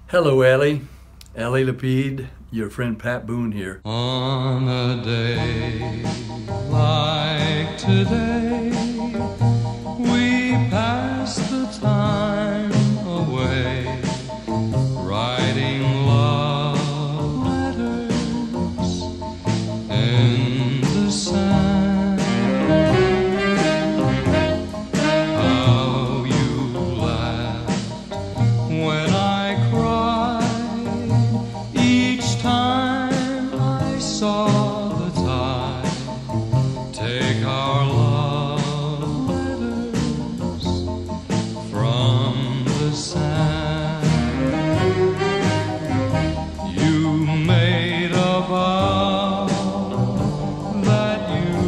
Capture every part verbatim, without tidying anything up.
Hello, Ellie. Ellie Lapid, your friend Pat Boone here. On a day like today, we pass the time away, writing love letters in the sand. How you laughed when I cried each time I saw the tide take our love letters from the sand. You made a vow that you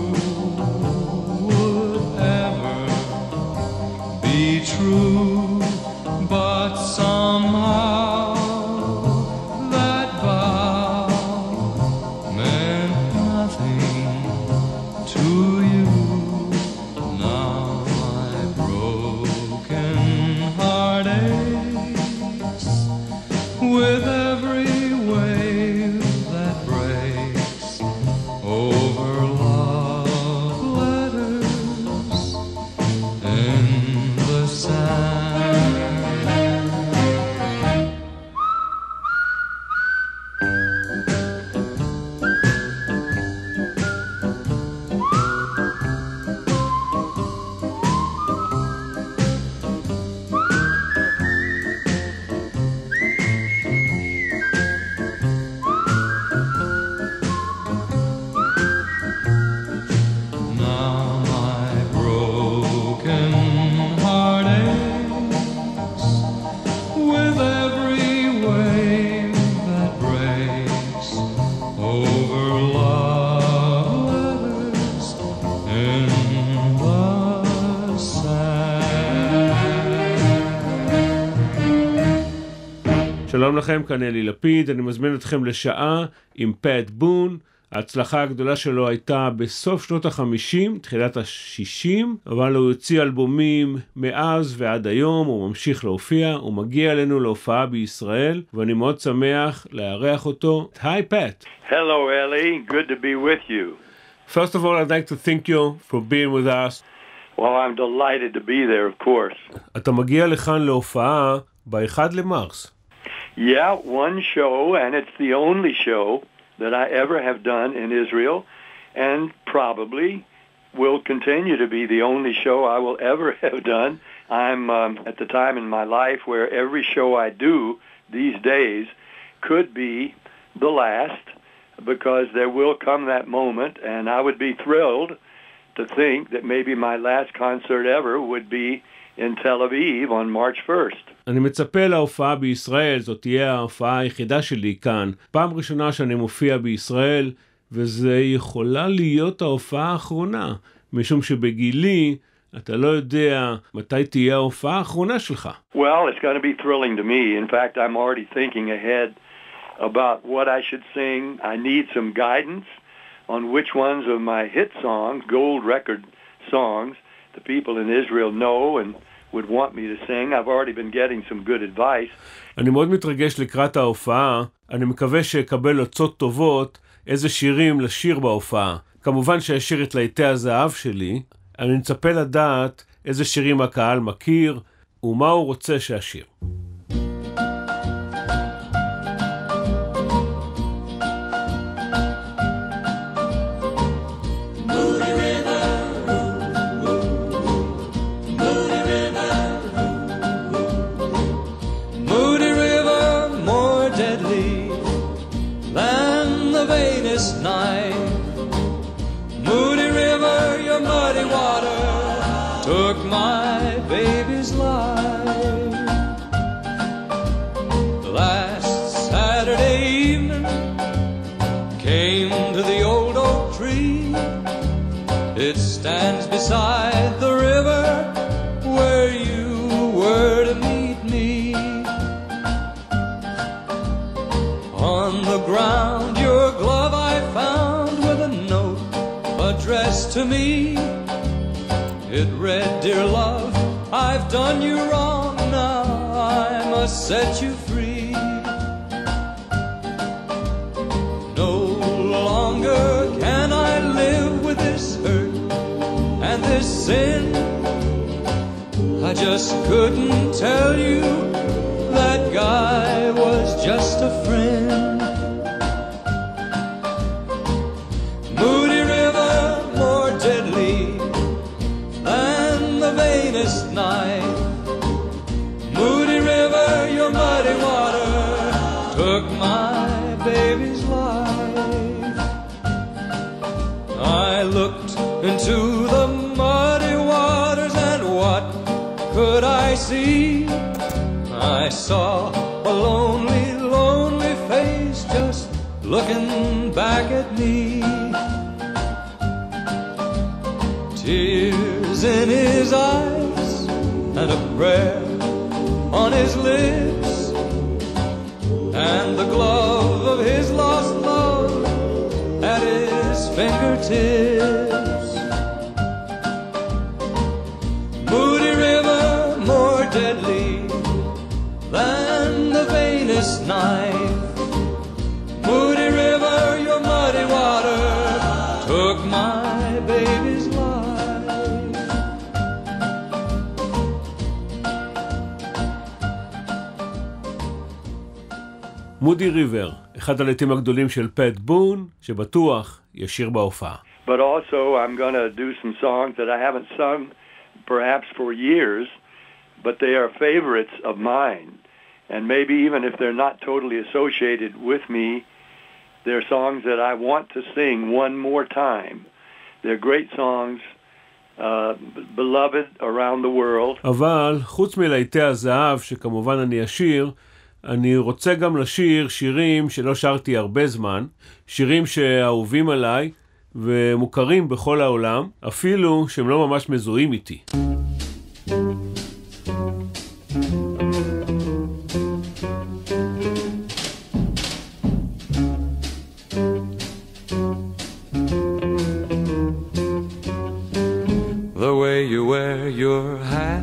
would ever be true, but somehow that vow meant nothing to you. Now my broken heart aches with every wave that breaks over love letters in the sand. Now my broken heart aches with every wave that breaks over love letters in the sand. שלום לכם, כאן אלי לפיד, אני מזמין אתכם לשעה עם פט בון. ההצלחה הגדולה שלו הייתה בסוף שנות החמישים, תחילת השישים, אבל הוא יוציא אלבומים מאז ועד היום, הוא ממשיך להופיע, הוא מגיע אלינו להופעה בישראל, ואני מאוד שמח לארח אותו. היי פט. Hello, Ellie. Good to be with you. First of all, I'd like to thank you for being with us. Well, I'm delighted to be there, of course. אתה מגיע לכאן להופעה ב-אחד למרס. Yeah, one show, and it's the only show that I ever have done in Israel, and probably will continue to be the only show I will ever have done. I'm um, at the time in my life where every show I do these days could be the last, because there will come that moment, and I would be thrilled to think that maybe my last concert ever would be in Tel Aviv on March first. אני מצפה להופעה בישראל, זאת תהיה ההופעה היחידה שלי כאן. פעם ראשונה שאני מופיע בישראל, וזה יכולה להיות ההופעה האחרונה, משום שבגילי אתה לא יודע מתי תהיה ההופעה האחרונה שלך. Well, it's going to be thrilling to me. In fact, I'm already thinking ahead about what I should sing. I need some guidance on which ones of my hit songs, gold record songs, the people in Israel know and would want me to sing. I've already been getting some good advice. אני מאוד מתרגש לקראת ההופעה. אני מקווה שאקבל עצות טובות איזה שירים לשיר בהופעה. כמובן שאשיר את להיטי הזהב שלי. אני מצפה לדעת איזה שירים הקהל מכיר ומה הוא רוצה שאשיר. Night. Moody River, your muddy water took my baby's life. Last Saturday evening came to the old oak tree. It stands beside the river where you were to meet me. On the ground your glove I found with a note addressed to me. It read, "Dear love, I've done you wrong, now I must set you free." just couldn't tell you that guy was just a friend. Moody River, more deadly than the vainest knife. Moody River, your muddy water took my baby's life. I looked into the muddy waters and what could I see? I saw a lonely, lonely face just looking back at me. Tears in his eyes and a prayer on his lips, and the glove of his lost love at his fingertips. Moody River, more deadly than the vainest knife. Moody River, your muddy water took my baby's life. מודי ריבר, אחד הלהיטים הגדולים של פט בון, שבטוח ישיר בהופעה. But also I'm going to do some songs that I haven't sung perhaps for years, but they are favorites of mine. And maybe even if they're not totally associated with me, they're songs that I want to sing one more time. They're great songs, uh, beloved around the world. אבל חוץ מלהיטי הזהב, שכמובן אני אשיר, אני רוצה גם לשיר שירים שלא שרתי הרבה זמן, שירים שאהובים עליי ומוכרים בכל העולם, אפילו שהם לא ממש מזוהים איתי. The way you wear your hat,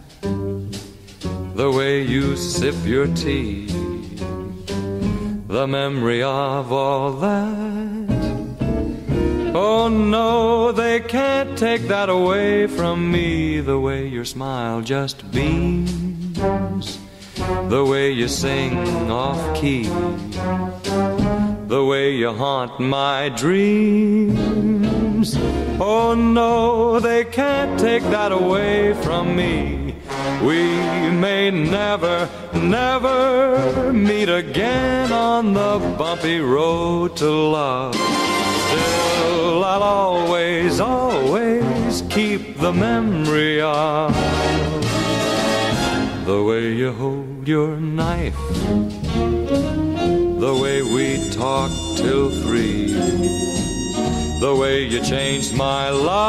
the way you sip your tea, the memory of all that. Oh no, they can't take that away from me. The way your smile just beams, the way you sing off key, the way you haunt my dreams. Oh no, they can't take that away from me. We may never, never meet again on the bumpy road to love. Still, I'll always, always keep the memory of the way you hold your knife, the way we talked till three, the way you changed my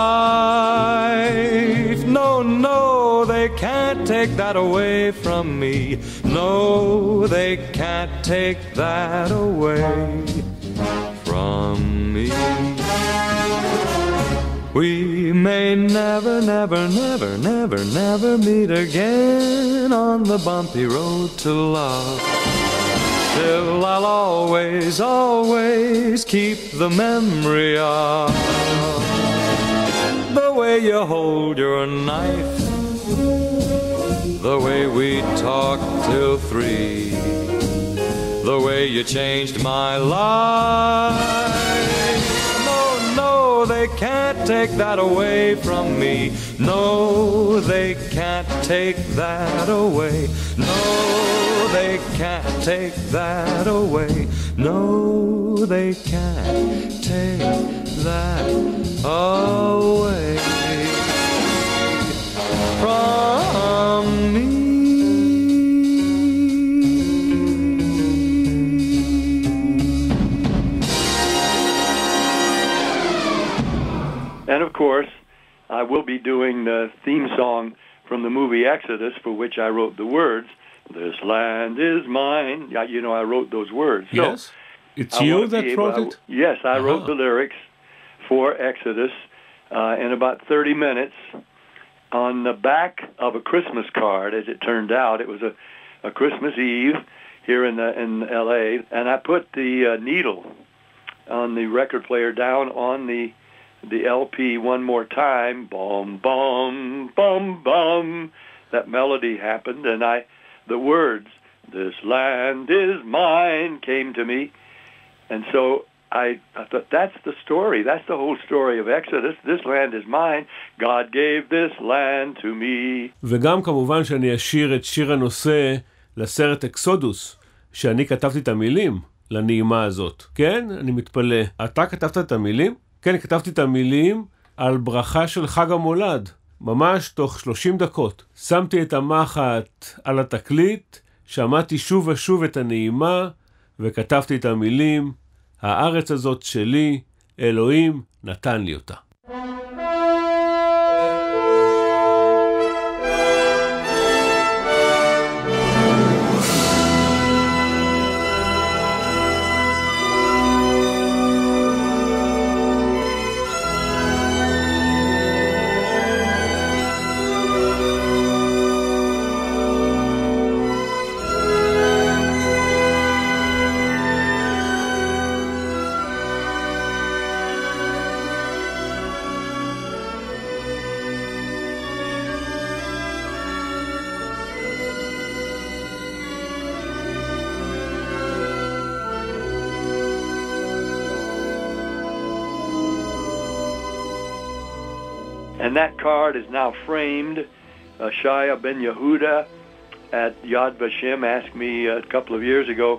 life. No, no, they can't take that away from me. No, they can't take that away from me. We may never, never, never, never, never meet again on the bumpy road to love. Still, I'll always, always keep the memory of the way you hold your knife, the way we talked till three, the way you changed my life. No, no, they can't take that away from me. No, they can't take that away. No, they can't take that away. No, they can't take that away from me. And of course, I will be doing the theme song from the movie Exodus, for which I wrote the words. This land is mine. Yeah, you know, I wrote those words. Yes, so it's I you that able, wrote I, it? yes, I uh-huh. wrote the lyrics for Exodus uh, in about thirty minutes. On the back of a Christmas card, as it turned out, it was a, a Christmas Eve here in the, in L A, and I put the uh, needle on the record player down on the the L P one more time. Bum, bum, bum, bum. that melody happened, and I, the words, "This land is mine," came to me. And so I, I thought, that's the story. That's the whole story of Exodus. This land is mine. God gave this land to me. וגם כמובן שאני אשיר את שיר הנושא לסרט אקסודוס, שאני כתבתי את המילים לנעימה הזאת. כן? אני מתפלא. אתה כתבת את המילים? כן, כתבתי את המילים על ברכה של חג המולד. ממש תוך שלושים דקות. שמתי את המחט על התקליט, שמעתי שוב ושוב את הנעימה, וכתבתי את המילים, הארץ הזאת שלי, אלוהים נתן לי אותה. And that card is now framed. Uh, Shaya Ben Yehuda at Yad Vashem asked me a couple of years ago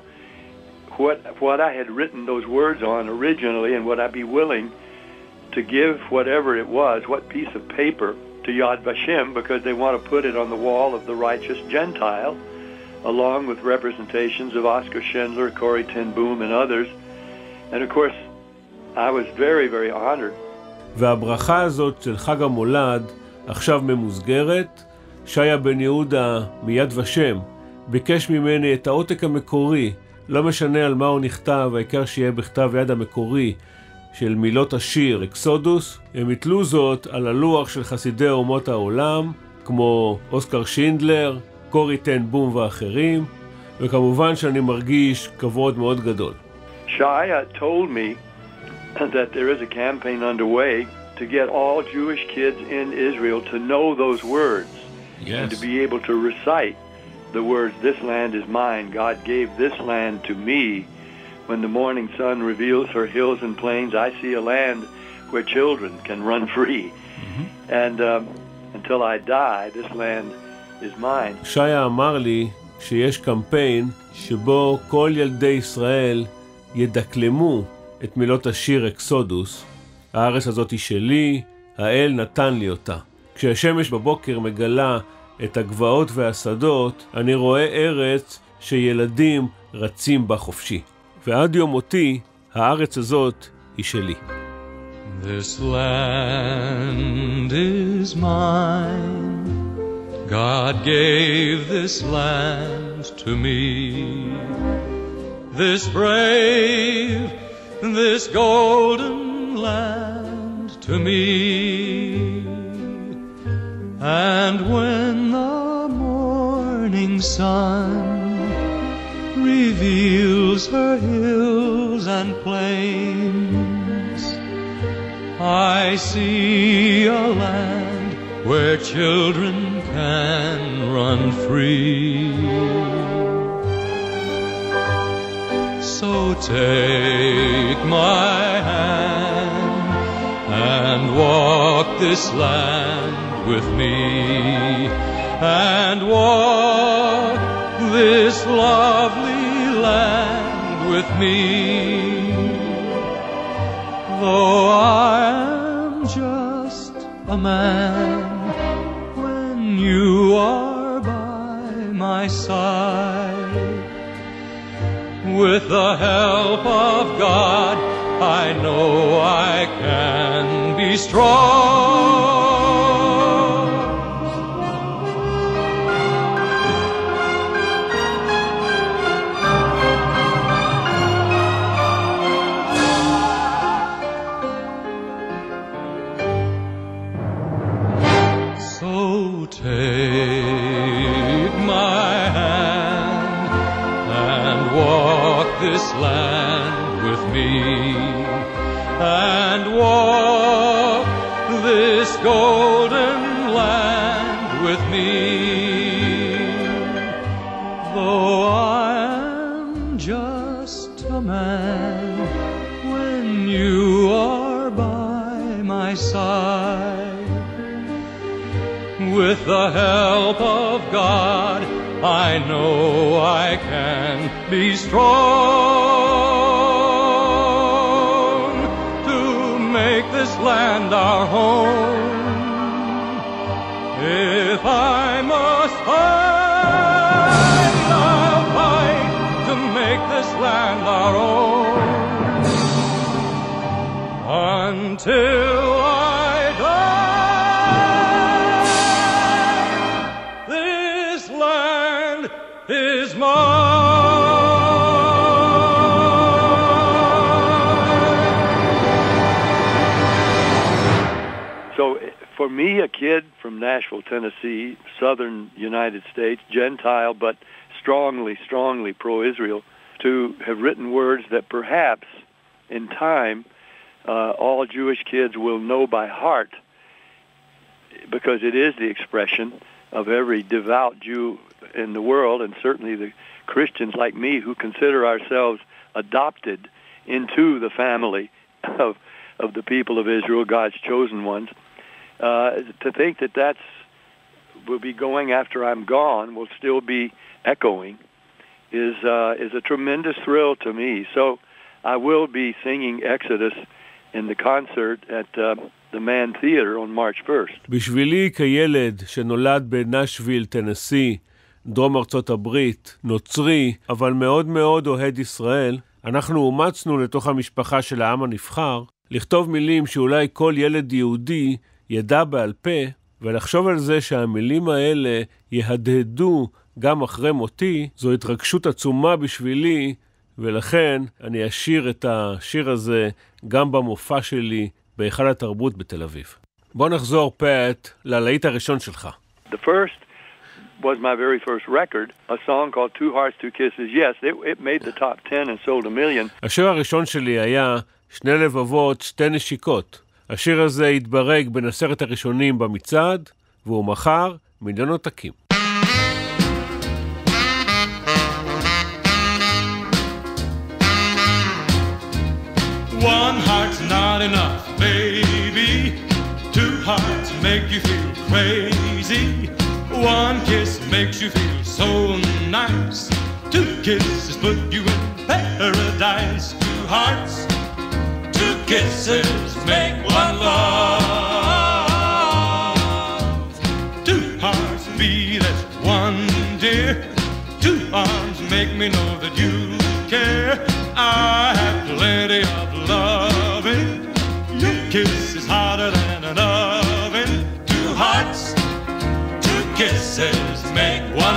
what what I had written those words on originally, and would I be willing to give whatever it was, what piece of paper, to Yad Vashem, because they want to put it on the wall of the righteous Gentile, along with representations of Oscar Schindler, Corrie ten Boom, and others. And of course, I was very, very honored. והברכה הזאת של חג המולד עכשיו ממוסגרת. שיה בן יהודה מיד ושם ביקש ממני את העותק המקורי, לא משנה על מה הוא נכתב, העיקר שיהיה בכתב יד המקורי של מילות השיר אקסודוס. הם יתלו זאת על הלוח של חסידי אומות העולם, כמו אוסקר שינדלר, קורי טן בום ואחרים, וכמובן שאני מרגיש כבוד מאוד גדול. Shaya told me that there is a campaign underway to get all Jewish kids in Israel to know those words. Yes. And to be able to recite the words, "This land is mine, God gave this land to me. When the morning sun reveals her hills and plains, I see a land where children can run free." Mm-hmm. And um, until I die, this land is mine. שיה אמר לי שיש קמפיין שבו כל ילדי ישראל ידקלמו את מילות השיר אקסודוס. הארץ הזאת היא שלי, האל נתן לי אותה. כשהשמש בבוקר מגלה את הגבעות והשדות, אני רואה ארץ שילדים רצים בה חופשי. ועד יום מותי, הארץ הזאת היא שלי. This land is mine. God gave this land to me. This brave, this golden land to me. And when the morning sun reveals her hills and plains, I see a land where children can run free. So take my hand and walk this land with me, and walk this lovely land with me. Though I am just a man, when you are by my side, with the help of God, I know I can be strong. So take my hand and walk this land with me, and walk this golden land with me. I am just a man when you are by my side. With the help of God, I know I can be strong to make this land our home. If I must fight, I'll fight to make this land our own. Until I die, this land is mine. So for me, a kid from Nashville, Tennessee, southern United States, Gentile, but strongly, strongly pro-Israel, to have written words that perhaps in time uh, all Jewish kids will know by heart, because it is the expression of every devout Jew in the world, and certainly the Christians like me who consider ourselves adopted into the family of, of the people of Israel, God's chosen ones. Uh, to think that that's will be going after I'm gone, will still be echoing, is uh, is a tremendous thrill to me. So I will be singing Exodus in the concert at uh, the Mann Theater on March first. בשבילי כילד שנולד בנשוויל, טנסי, דרום ארצות הברית, נוצרי, אבל מאוד מאוד אוהד ישראל, אנחנו אומצנו לתוך המשפחה של העם הנבחר, לכתוב מילים שאולי כל ילד יהודי ידע בעל פה, ולחשוב על זה שהמילים האלה יהדהדו גם אחרי מותי, זו התרגשות עצומה בשבילי, ולכן אני אשיר את השיר הזה גם במופע שלי בהיכל התרבות בתל אביב. בוא נחזור, פט, ללהיט הראשון שלך. The first was my very first record, a song called Two Hearts, Two Kisses. Yes, it, it made the top ten and sold a million. השיר הראשון שלי היה שני לבבות, שתי נשיקות. השיר הזה התברג בין עשרת הראשונים במצעד, והוא מכר מיליון עותקים. One heart's not enough, baby. Two hearts make you feel crazy. One kiss makes you feel so nice. Two kisses put you in paradise. Two hearts, two kisses make one love. Two hearts beat as one, dear. Two arms make me know that you care. I have plenty of loving. Your kiss is hotter than an oven. Two hearts, two kisses make one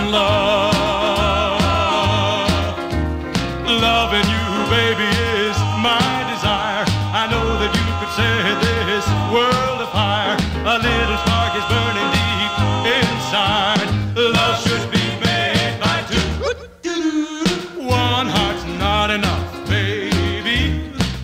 love. Loving you, baby, is my desire. I know that you could set this world afire. A little spark is burning deep inside. Love should be made by two. One heart's not enough, baby.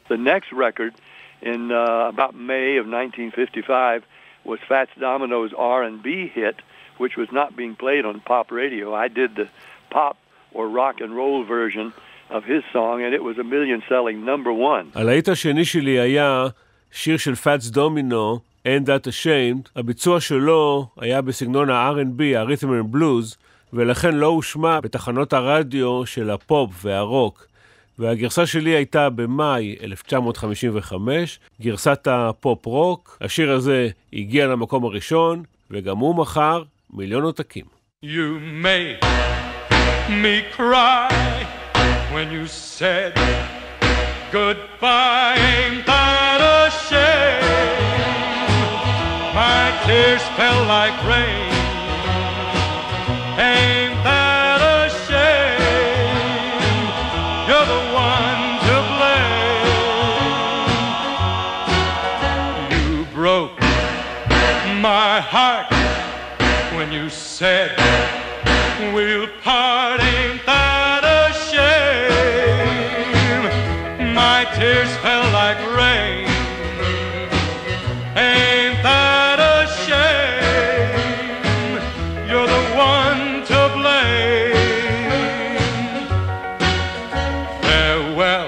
The next record in uh, about May of nineteen fifty-five was Fats Domino's R and B hit, which was not being played on pop radio. I did the pop or rock and roll version of his song, and it was a million-selling number one. הלהיט השני שלי היה שיר של Fats Domino, Ain't That a Shame. הביצוע שלו היה בסגנון ה-אר אנד בי, ה-Rhythm and Blues, ולכן לא הושמע בתחנות הרדיו של הפופ והרוק. והגרסה שלי הייתה במאי אלף תשע מאות חמישים וחמש, גרסת הפופ רוק. השיר הזה הגיע למקום הראשון, וגם הוא מחר מיליון עותקים. You made me cry when you said goodbye. Ain't that a shame? My tears fell like rain. Ain't that a shame? You're the one to blame. You broke my heart when you said we'll part. Ain't that a shame? My tears fell like rain. Ain't that a shame? You're the one to blame. Farewell,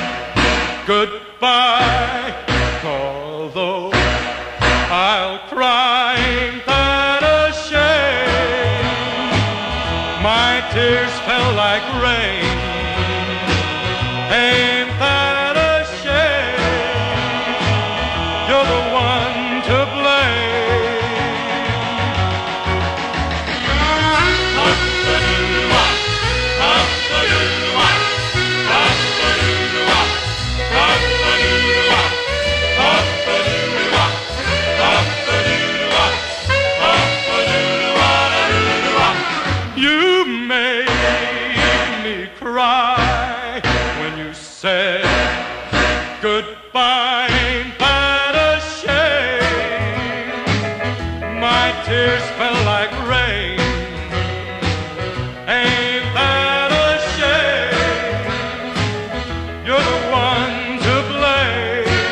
goodbye, although I'll cry. Ain't that a shame? My tears fell like rain. Ain't that a shame? You're the one to blame. You made me cry when you said goodbye. Ain't that a shame? My tears fell like rain. Ain't that a shame? You're the one to blame.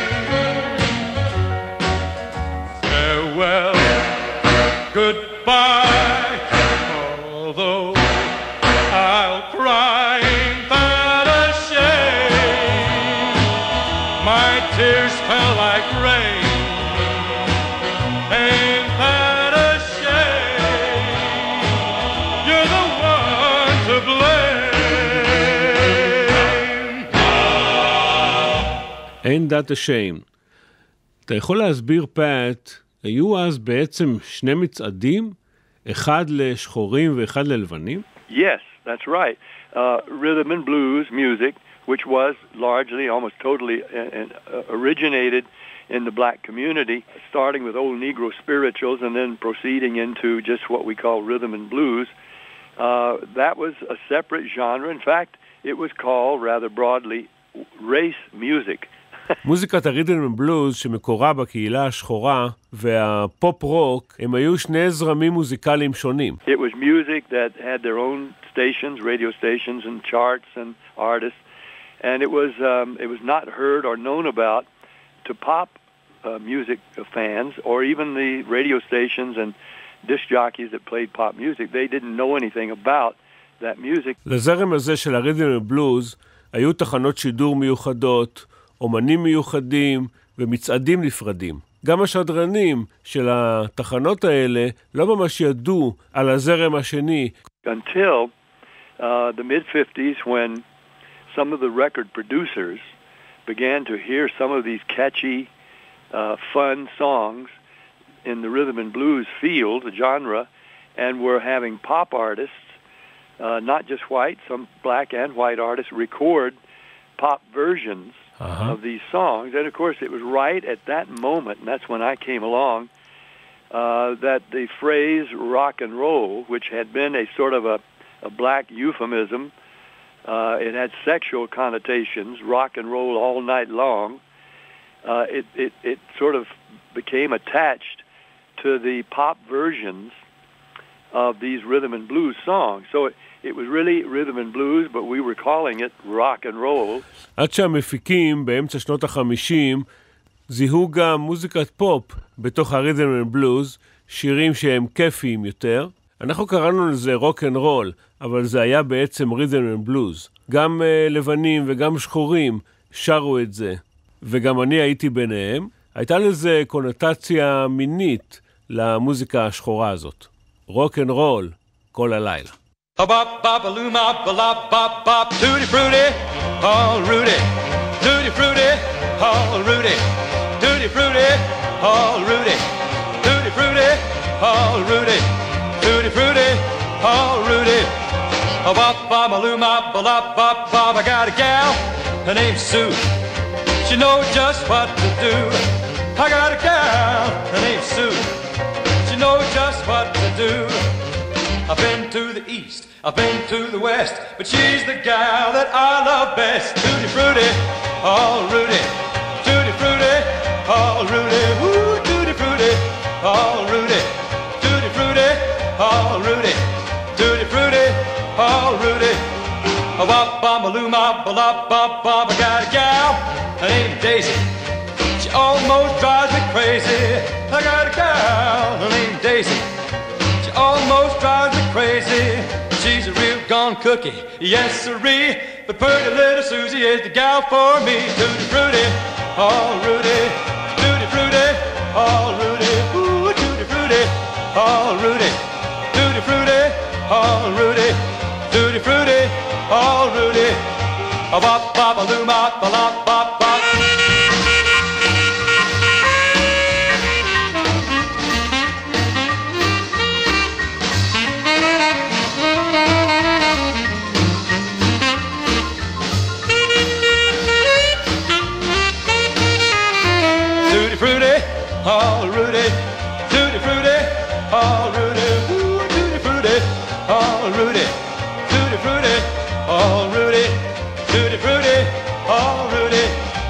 Farewell, goodbye, although I'll cry. Ain't that a shame? My tears fell like rain. Ain't that a shame? You're the one to blame. Ain't That a Shame. אתה יכול להסביר, פאט, היו אז בעצם שני מצעדים, אחד לשחורים ואחד ללבנים? Yes, that's right. Uh, rhythm and blues music, which was largely, almost totally uh, uh, originated in the black community, starting with old Negro spirituals and then proceeding into just what we call rhythm and blues. Uh, that was a separate genre. In fact, it was called, rather broadly, race music. מוזיקת הרית'ם אנד בלוז שמקורה בקהילה השחורה והפופ רוק הם היו שני זרמים מוזיקליים שונים. It was music that had their own stations, radio stations and charts and artists, and it was um, it was not heard or known about to pop uh, music fans or even the radio stations and disc jockeys that played pop music. They didn't know anything about that music. לזרם הזה של הרית'ם אנד בלוז היו תחנות שידור מיוחדות, אומנים מיוחדים ומצעדים נפרדים. גם השדרנים של התחנות האלה לא ממש ידעו על הזרם השני. Until uh, the mid-fifties, when some of the record producers began to hear some of these catchy, uh, fun songs in the rhythm and blues field, the genre, and were having pop artists, uh, not just white, some black and white artists record pop versions Uh-huh. of these songs. And of course, it was right at that moment, and that's when I came along, uh, that the phrase rock and roll, which had been a sort of a, a black euphemism, uh, it had sexual connotations, rock and roll all night long, uh, it, it, it sort of became attached to the pop versions of these rhythm and blues songs. So it, it was really rhythm and blues, but we were calling it rock and roll. עד שהמפיקים באמצע שנות החמישים זיהו גם מוזיקת פופ בתוך הרית'ם אנד בלוז, שירים שהם כיפיים יותר. אנחנו קראנו לזה רוק אנד רול, אבל זה היה בעצם רית'ם אנד בלוז. גם uh, לבנים וגם שחורים שרו את זה, וגם אני הייתי ביניהם. הייתה לזה קונוטציה מינית למוזיקה השחורה הזאת. רוק אנד רול כל הלילה. Bop bop a loo mop a lop bop bop tutti frutti, all Rudy, tutti frutti, all Rudy, tutti frutti, all Rudy, tutti frutti, all Rudy, tutti frutti, all Rudy. A bop bop a loo mop a lop bop bop. I got a gal, her name's Sue. She knows just what to do. I got a gal, her name's Sue. She knows just what to do. I've been to the east, I've been to the west, but she's the gal that I love best. Tutti frutti, all Rudy. Tutti frutti, all Rudy. Woo, tutti frutti, all Rudy. Tutti frutti, all Rudy. Tutti frutti, all Rudy. A wop bop a loo mop a lop bop bop. I got a gal, her name's Daisy. She almost drives me crazy. I got a gal, her name's Daisy. She almost drives me crazy. She's a real gone cookie, yes sirree. But pretty little Susie is the gal for me. Tutti frutti, all Rudy. Tutti frutti, all Rudy. Ooh, tutti frutti, all Rudy. Tutti frutti, all Rudy. Tutti frutti, all Rudy. A bop bop a loo mop a lop bop bop. All Rudy, tutti frutti, all Rudy, ooh, tutti frutti, all Rudy, tutti frutti, all Rudy, tutti frutti, all Rudy.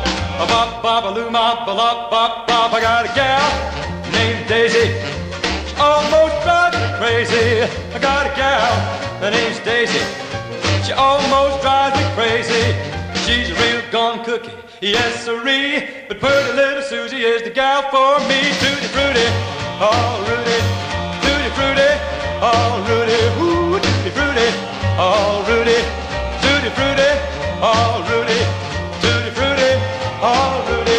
A bop bop a loo mop a lop bop bop. I got a gal named Daisy. She almost drives me crazy. I got a gal, her name's Daisy. She almost drives me crazy. She's a real gone cookie. Yes sirree, but pretty little Susie is the gal for me. Tutti frutti, all Rudy. Tutti frutti, all Rudy. Ooh, tutti frutti, all Rudy. Tutti frutti, all Rudy. Tutti frutti, all Rudy.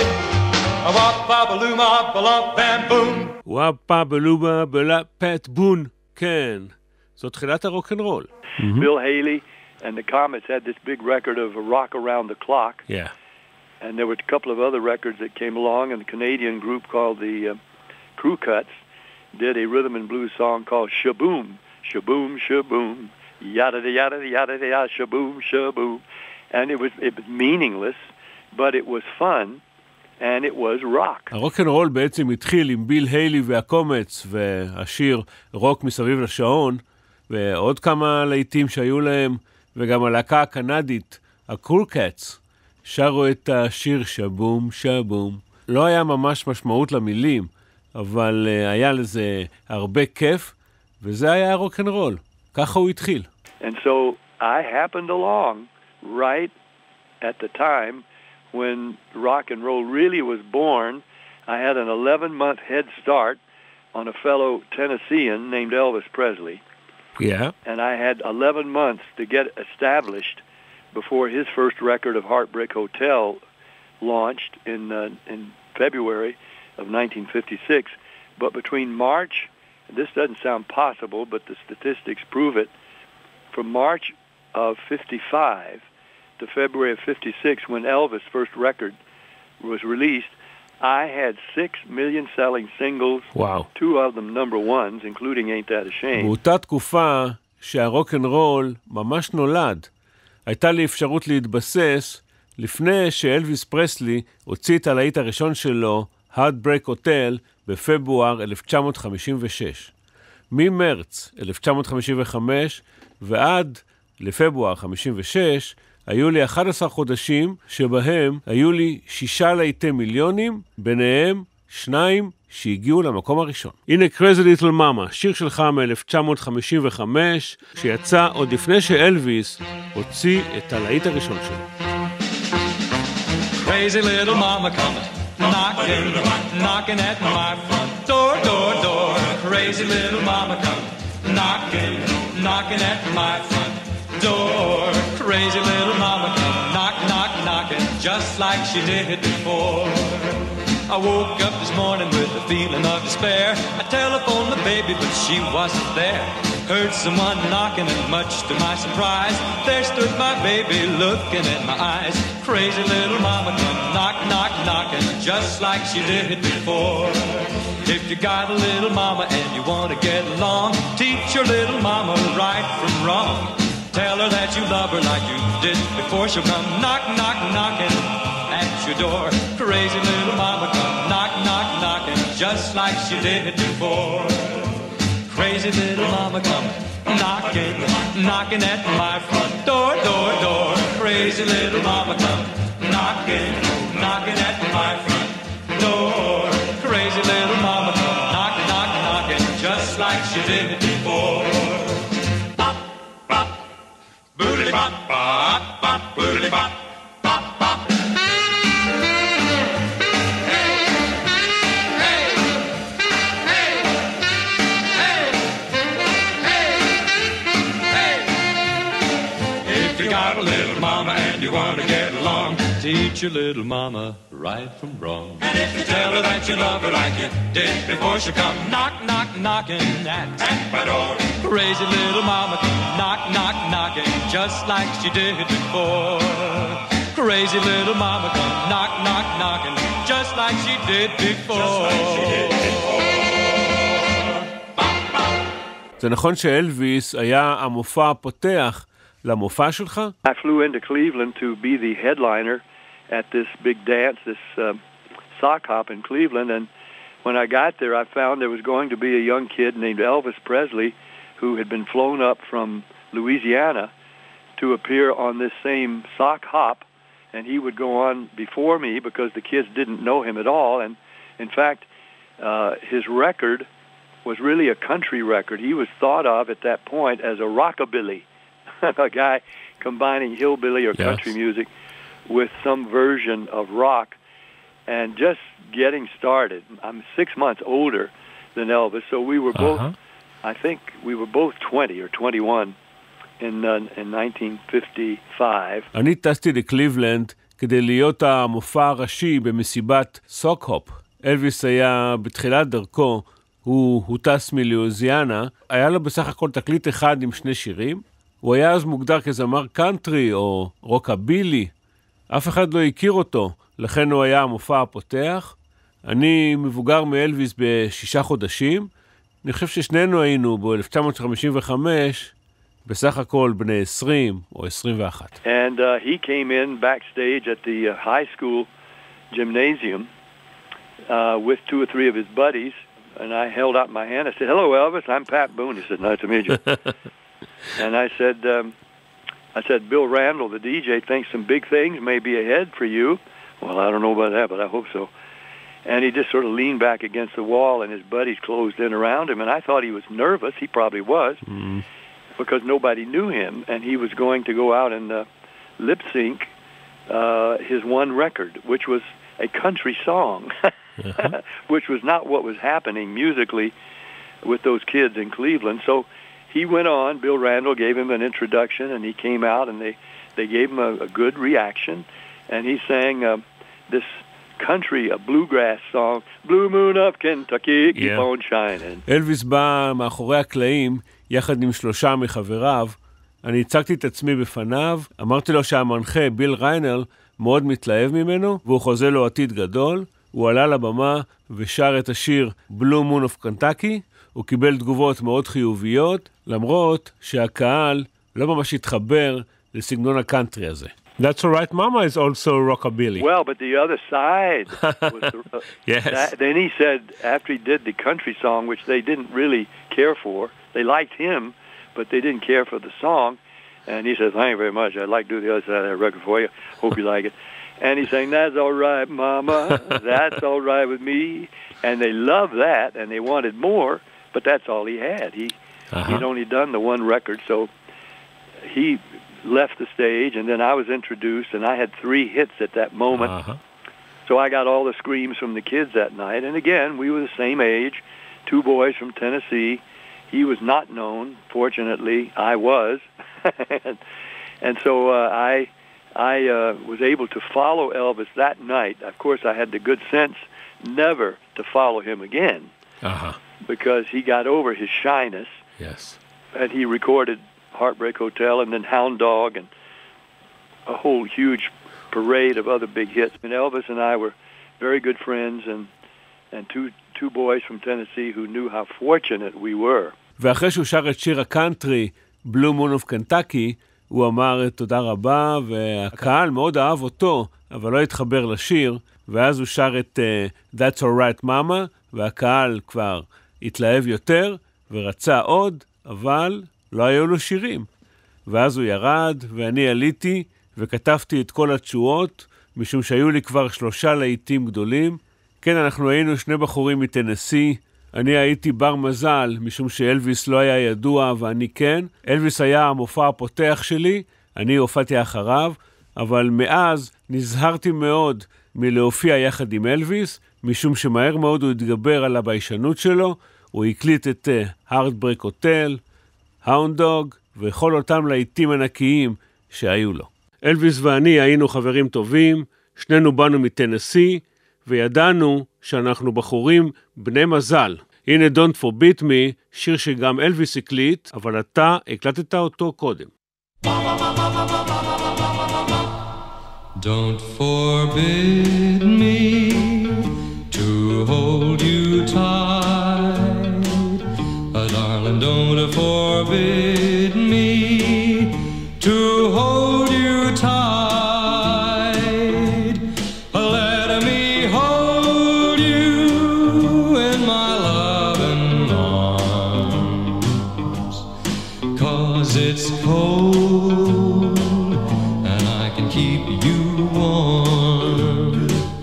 A wop bop a loo mop a lop bam boom. וואפ בלובה בלה פט בון. כן, זאת תחילת הרוק אנד רול. Bill Haley and the Comets had this big record of a rock around the clock. Yeah. And there were a couple of other records that came along, and a Canadian group called the uh, Crew Cuts did a rhythm and blues song called Shaboom, Shaboom, Shaboom, yada yada yada yada, Shaboom, Shaboom, and it was it was meaningless, but it was fun, and it was rock. הרוק אנד רול בעצם התחיל עם ביל היילי והקומץ והשיר רוק מסביב לשעון, ועוד כמה להיטים שהיו להם, וגם הלהקה הקנדית, ה-Crew Cats, שרו את השיר שבום שבום. לא היה ממש משמעות למילים, אבל uh, היה לזה הרבה כיף, וזה היה רוק אנד רול. ככה הוא התחיל. And so I happened along right at the time when rock and roll really was born. I had an eleven-month head start on a fellow Tennessean named Elvis Presley. Yeah. And I had eleven months to get established before his first record of Heartbreak Hotel launched in uh, in February of nineteen fifty-six. But between March, and this doesn't sound possible, but the statistics prove it, from March of fifty-five to February of fifty-six, when Elvis' first record was released, I had six million selling singles, wow. two of them number ones, including Ain't That a Shame. באותה תקופה שהרוק אנד רול ממש נולד, הייתה לי אפשרות להתבסס לפני שאלוויס פרסלי הוציא את הלהיט הראשון שלו, Heartbreak Hotel, בפברואר אלף תשע מאות חמישים ושש. ממרץ אלף תשע מאות חמישים וחמש ועד לפברואר חמישים ושש, היו לי אחד עשר חודשים שבהם היו לי שישה להיטי מיליונים, ביניהם שניים שהגיעו למקום הראשון. הנה Crazy Little Mama, שיר שלך מ-אלף תשע מאות חמישים וחמש, שיצא עוד לפני שאלוויס הוציא את הלהיט הראשון שלו. Crazy little mama coming, knocking, knocking at my front door, door, door. Crazy little mama coming, knocking, knocking at my front door. Crazy little mama coming, knock, knock, knocking, just like she did before. I woke up this morning with a feeling of despair. I telephoned the baby, but she wasn't there. Heard someone knocking, and much to my surprise, there stood my baby looking at my eyes. Crazy little mama come knock, knock, knocking, just like she did before. If you got a little mama and you want to get along, teach your little mama right from wrong. Tell her that you love her like you did before. She'll come knock, knock, knocking at your door. Crazy little mama come knock, knock, knocking, just like she did before. Crazy little mama come knocking, knocking at my front door, door, door. Crazy little mama come knocking, knocking at my front door. Crazy little mama come knock, knock, knocking, just like she did before. Bop, bop, boodly bop, bop, bop, boodly bop, bop, bop. Got a little mama and you want to get along, teach your little mama right from wrong. And if you tell her that you love her like you did before, she'll come knock, knock, knocking at, at my door. Crazy little mama come knock, knock, knocking, just like she did before. Crazy little mama come knock, knock, knocking, just like she did before. זה נכון שאלוויס היה המופע הפותח למופע שלך? I flew into Cleveland to be the headliner at this big dance, this uh, sock hop in Cleveland, and when I got there I found there was going to be a young kid named Elvis Presley who had been flown up from Louisiana to appear on this same sock hop, and he would go on before me because the kids didn't know him at all, and in fact uh, his record was really a country record. He was thought of at that point as a rockabilly, a guy combining hillbilly or country yes. music with some version of rock, and just getting started. I'm six months older than Elvis, so we were both, uh-huh. I think we were both twenty or twenty-one in, uh, in nineteen fifty-five. אני טסתי לקליבלנד כדי להיות המופע הראשי במסיבת סוק-הופ. אלוויס היה בתחילת דרכו, הוא, הוא טס מלואיזיאנה, היה לו בסך הכל תקליט אחד עם שני שירים, הוא היה אז מוגדר כזמר קאנטרי או רוקבילי, אף אחד לא הכיר אותו, לכן הוא היה המופע הפותח. אני מבוגר מאלוויס בשישה חודשים, אני חושב ששנינו היינו ב-אלף תשע מאות חמישים וחמש, בסך הכל בני עשרים או עשרים ואחת. And uh, he came in backstage at the uh, high school gymnasium uh, with two or three of his buddies, and I held out my hand. I said, "Hello, Elvis. I'm Pat Boone." He said, "Nice to meet you." And I said, um, I said, "Bill Randall, the D J, thinks some big things may be ahead for you." Well, I don't know about that, but I hope so. And he just sort of leaned back against the wall, and his buddies closed in around him. And I thought he was nervous. He probably was, mm. because nobody knew him, and he was going to go out and uh, lip sync uh, his one record, which was a country song, uh-huh. which was not what was happening musically with those kids in Cleveland. So he went on. Bill Randall gave him an introduction, and he came out, and they, they gave him a, a good reaction. And he sang uh, this country, a bluegrass song, Blue Moon of Kentucky, keep yeah. on shining. אלוויס בא מאחורי הקלעים, יחד עם שלושה מחבריו. אני הצגתי את עצמי בפניו, אמרתי לו שהמנחה ביל ריינל מאוד מתלהב ממנו, והוא חוזה לו עתיד גדול. הוא עלה לבמה ושר את השיר Blue Moon of Kentucky, הוא קיבל תגובות מאוד חיוביות, למרות שהקהל לא ממש התחבר לסגנון הקאנטרי הזה. That's All Right Mama is also rockabilly. Well, but the other side was the, uh, yes. that, then he said, after he did the country song, which they didn't really care for, they liked him, but they didn't care for the song, and he said, "Thank you very much. I'd like to do the other side of that record for you. Hope you like it." And he sang, "That's all right, Mama. That's all right with me." And they loved that, and they wanted more, but that's all he had. He uh-huh. He'd only done the one record, so he left the stage, and then I was introduced, and I had three hits at that moment. Uh-huh. So I got all the screams from the kids that night. And again, we were the same age, two boys from Tennessee. He was not known. Fortunately, I was. and, and so uh, I I uh, was able to follow Elvis that night. Of course, I had the good sense never to follow him again uh-huh. because he got over his shyness. Yes. And he recorded Heartbreak Hotel and then Hound Dog and a whole huge parade of other big hits. And Elvis and I were very good friends, and and two two boys from Tennessee who knew how fortunate we were. ואחרי שהוא שר את שיר הקאנטרי, Blue Moon of Kentucky, הוא אמר תודה רבה, והקהל מאוד אהב אותו, אבל לא התחבר לשיר, ואז הוא שר את uh, That's Alright Mama, והקהל כבר התלהב יותר, ורצה עוד, אבל לא היו לו שירים. ואז הוא ירד, ואני עליתי, וכתבתי את כל התשואות, משום שהיו לי כבר שלושה להיטים גדולים. כן, אנחנו היינו שני בחורים מטנסי. אני הייתי בר מזל, משום שאלוויס לא היה ידוע, ואני כן. אלוויס היה המופע הפותח שלי, אני הופעתי אחריו, אבל מאז נזהרתי מאוד מלהופיע יחד עם אלוויס, משום שמהר מאוד הוא התגבר על הביישנות שלו, הוא הקליט את uh, Heartbreak Hotel, Hound Dog, וכל אותם להיטים ענקיים שהיו לו. אלוויס ואני היינו חברים טובים, שנינו באנו מטנסי, וידענו שאנחנו בחורים בני מזל. הנה Don't Forbid Me, שיר שגם אלוויס הקליט, אבל אתה הקלטת אותו קודם. Don't forbid me to hold you tight, oh, darling, don't forbid me to hold you tight. Let me hold you in my loving arms, 'cause it's cold and I can keep you warm.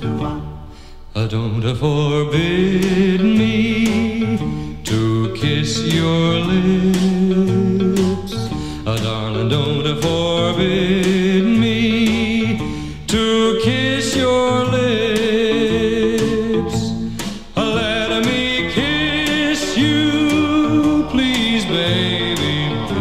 Don't forbid me to kiss your lips, oh, darling, don't forbid me to kiss your lips. Let me kiss you, please, baby,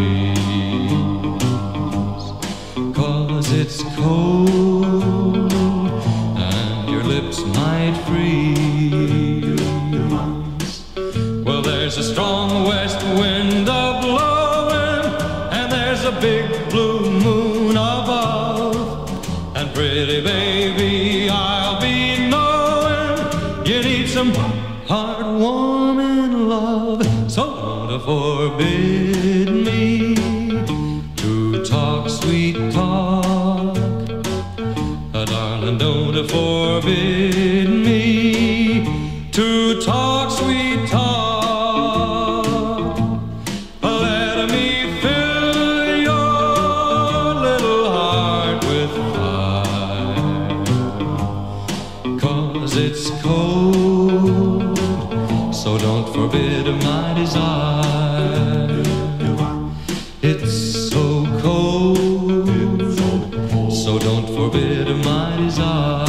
please, 'cause it's cold and your lips might freeze. Well, there's a strong west wind a-blowing, and there's a big blue moon above, and pretty baby, I'll be knowing you need some heartwarming love. So don't forbid me to talk sweet talk, oh, darling, don't forbid me to talk sweet talk. Let me fill your little heart with fire, 'cause it's cold, so don't forbid my desire. It's so cold, so don't forbid my desire.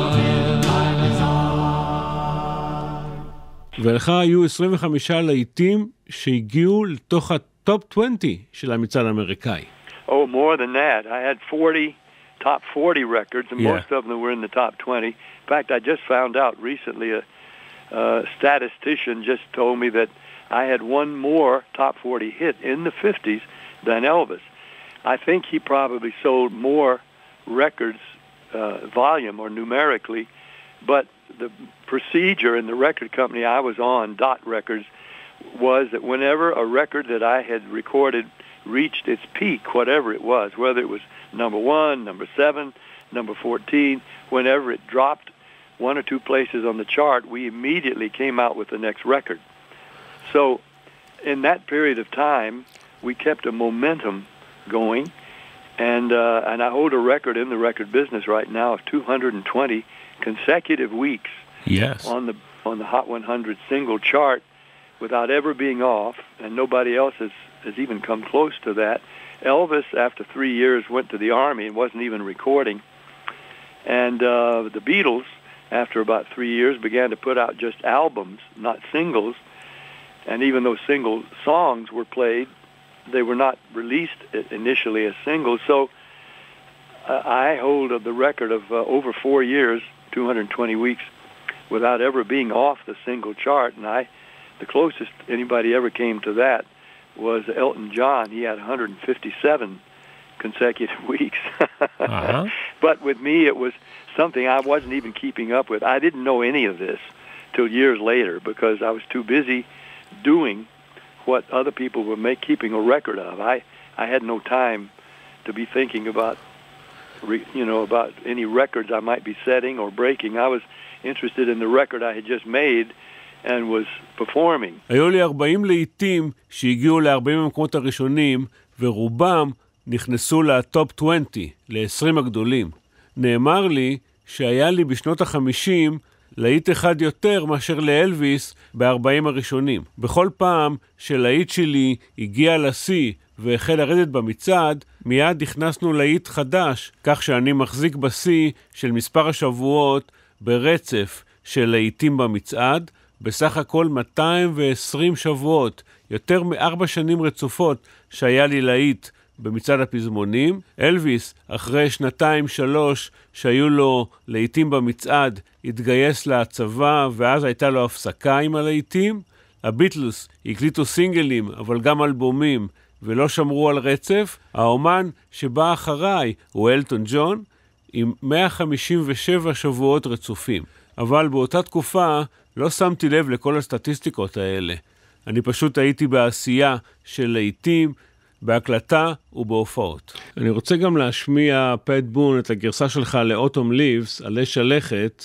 ולך היו עשרים וחמישה להיטים שהגיעו לתוך הטופ עשרים של המצעד האמריקאי. Oh, more than that. I had forty, top forty records, and Yeah. most of them were in the top twenty. In fact, I just found out recently, a, a statistician just told me that I had one more top forty hit in the fifties than Elvis. I think he probably sold more records, uh, volume or numerically, but the procedure in the record company I was on, Dot Records, was that whenever a record that I had recorded reached its peak, whatever it was, whether it was number one, number seven, number fourteen, whenever it dropped one or two places on the chart, we immediately came out with the next record. So in that period of time, we kept a momentum going, And uh, and I hold a record in the record business right now of two hundred twenty consecutive weeks yes. on the on the Hot one hundred single chart without ever being off, and nobody else has, has even come close to that. Elvis, after three years, went to the Army and wasn't even recording. And uh, the Beatles, after about three years, began to put out just albums, not singles. And even though single songs were played, they were not released initially as singles. So uh, I hold the record of uh, over four years, two hundred twenty weeks, without ever being off the single chart. And I, the closest anybody ever came to that was Elton John. He had one hundred fifty-seven consecutive weeks. uh-huh. But with me, it was something I wasn't even keeping up with. I didn't know any of this till years later because I was too busy doing what other people were make, keeping a record of. I, I had no time to be thinking about, you know, about any records I might be setting or breaking. I was interested in the record I had just made and was performing. היו לי ארבעים לעיתים שהגיעו ל-ארבעים המקומות הראשונים, ורובם נכנסו לטופ עשרים, ל-עשרים הגדולים. נאמר לי שהיה לי בשנות ה-חמישים להיט אחד יותר מאשר לאלוויס ב-ארבעים הראשונים. בכל פעם שלהיט שלי הגיע לשיא והחל לרדת במצעד, מיד הכנסנו להיט חדש, כך שאני מחזיק בשיא של מספר השבועות ברצף של להיטים במצעד, בסך הכל מאתיים ועשרים שבועות, יותר מארבע שנים רצופות שהיה לי להיט במצעד הפזמונים. אלוויס, אחרי שנתיים שלוש שהיו לו להיטים במצעד, התגייס לצבא ואז הייתה לו הפסקה עם הלהיטים. הביטלס הקליטו סינגלים אבל גם אלבומים ולא שמרו על רצף. האומן שבא אחריי הוא אלטון ג'ון עם מאה חמישים ושבע שבועות רצופים. אבל באותה תקופה לא שמתי לב לכל הסטטיסטיקות האלה. אני פשוט הייתי בעשייה של להיטים, בהקלטה ובהופעות. אני רוצה גם להשמיע, פט בון, את הגרסה שלך לאוטום ליבס, עלי שלכת,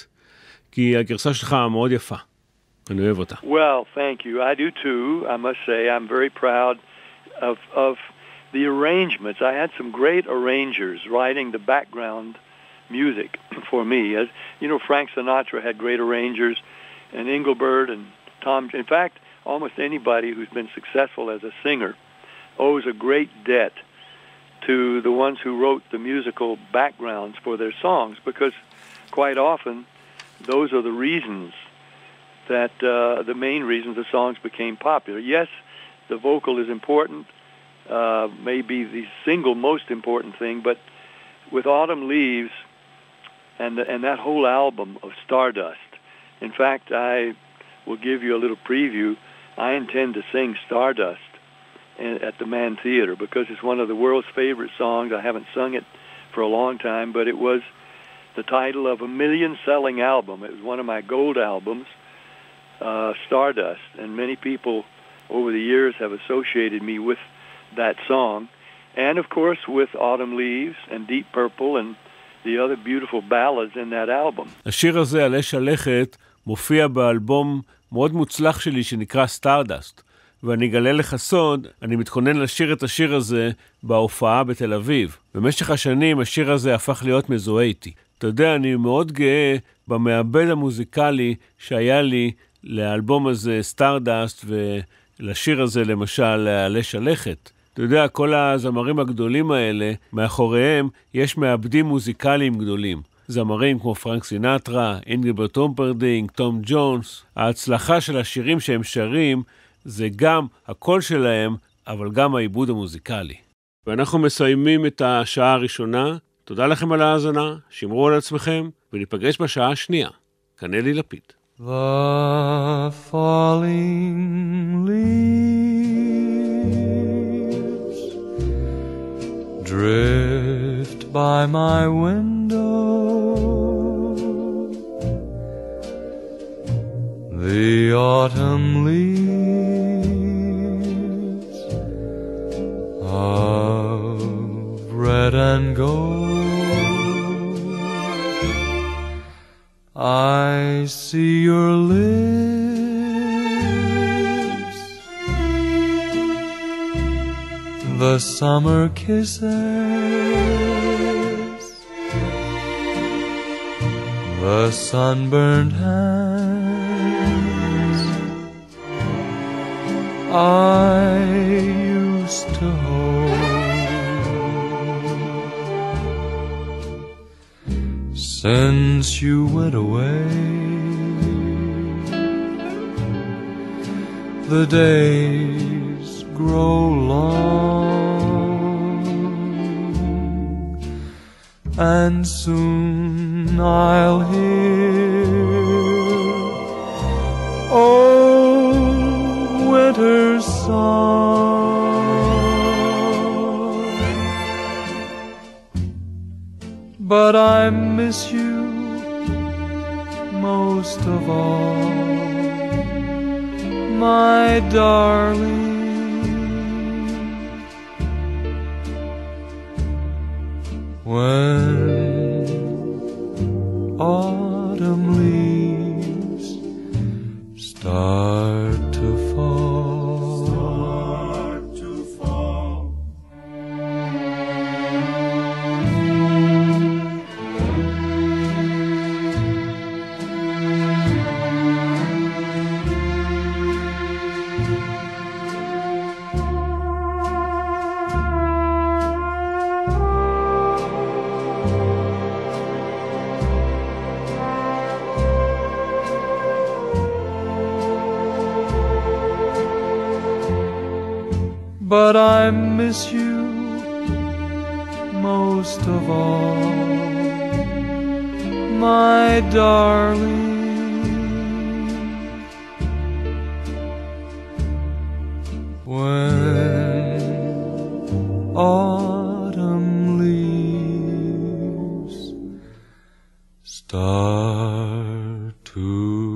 כי הגרסה שלך מאוד יפה. אני אוהב אותה. Well, thank you. I do too. I must say I'm very proud of of the arrangements. I had some great arrangers writing the background music for me. As you know, Frank Sinatra had great arrangers, and Engelbert and Tom. In fact, almost anybody who's been successful as a singer owes a great debt to the ones who wrote the musical backgrounds for their songs, because quite often those are the reasons that uh, the main reasons the songs became popular. Yes, the vocal is important, uh, maybe the single most important thing, but with Autumn Leaves and the, and that whole album of Stardust, in fact, I will give you a little preview. I intend to sing Stardust at the Mann Theater because it's one of the world's favorite songs. I haven't sung it for a long time, but it was the title of a million-selling album. It was one of my gold albums, uh, Stardust, and many people over the years have associated me with that song, and of course with Autumn Leaves and Deep Purple and the other beautiful ballads in that album. השיר הזה, עלי שלכת, מופיע באלבום מאוד מוצלח שלי שנקרא Stardust. ואני אגלה לך סוד, אני מתכונן לשיר את השיר הזה בהופעה בתל אביב. במשך השנים השיר הזה הפך להיות מזוהה איתי. אתה יודע, אני מאוד גאה במעבד המוזיקלי שהיה לי לאלבום הזה, סטארדאסט, ולשיר הזה למשל, עלי שלכת. אתה יודע, כל הזמרים הגדולים האלה, מאחוריהם יש מעבדים מוזיקליים גדולים. זמרים כמו פרנק סינטרה, אינגלברט הומפרדינג, תום ג'ונס. ההצלחה של השירים שהם שרים, זה גם הקול שלהם, אבל גם העיבוד המוזיקלי. ואנחנו מסיימים את השעה הראשונה. תודה לכם על ההאזנה, שמרו על עצמכם, וניפגש בשעה השנייה. כאן אלי לפיד. The falling leaves drift by my window. The autumn leaves of red and gold. I see your lips, the summer kisses, the sunburned hands I used to hold. Since you went away, the days grow long, and soon I'll hear old winter's song. But I miss you most of all, my darling. When autumn leaves start to fall, start to fall. But I miss you most of all, my darling. When autumn leaves start to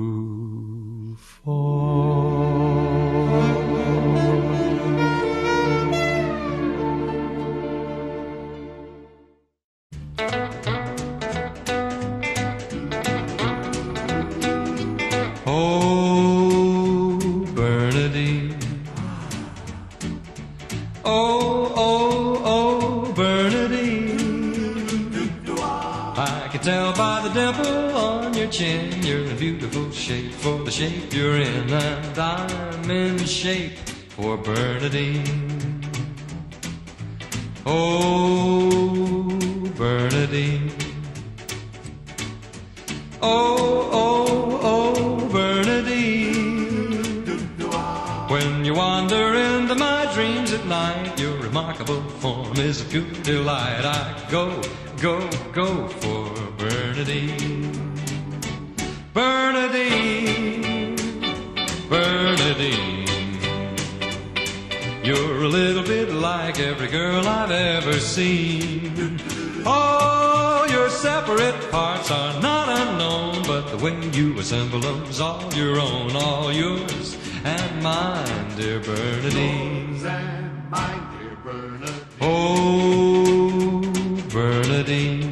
fall. You're in beautiful shape for the shape you're in, and I'm in shape for Bernadine. Oh, Bernadine. Oh, oh, oh, Bernadine. When you wander into my dreams at night, your remarkable form is a pure delight. I go, go, go for Bernadine. Bernadine, Bernadine, you're a little bit like every girl I've ever seen. All your separate parts are not unknown, but the way you assemble them's all your own, all yours and mine, dear Bernadine. Yours and mine, dear Bernadine. Oh, Bernadine.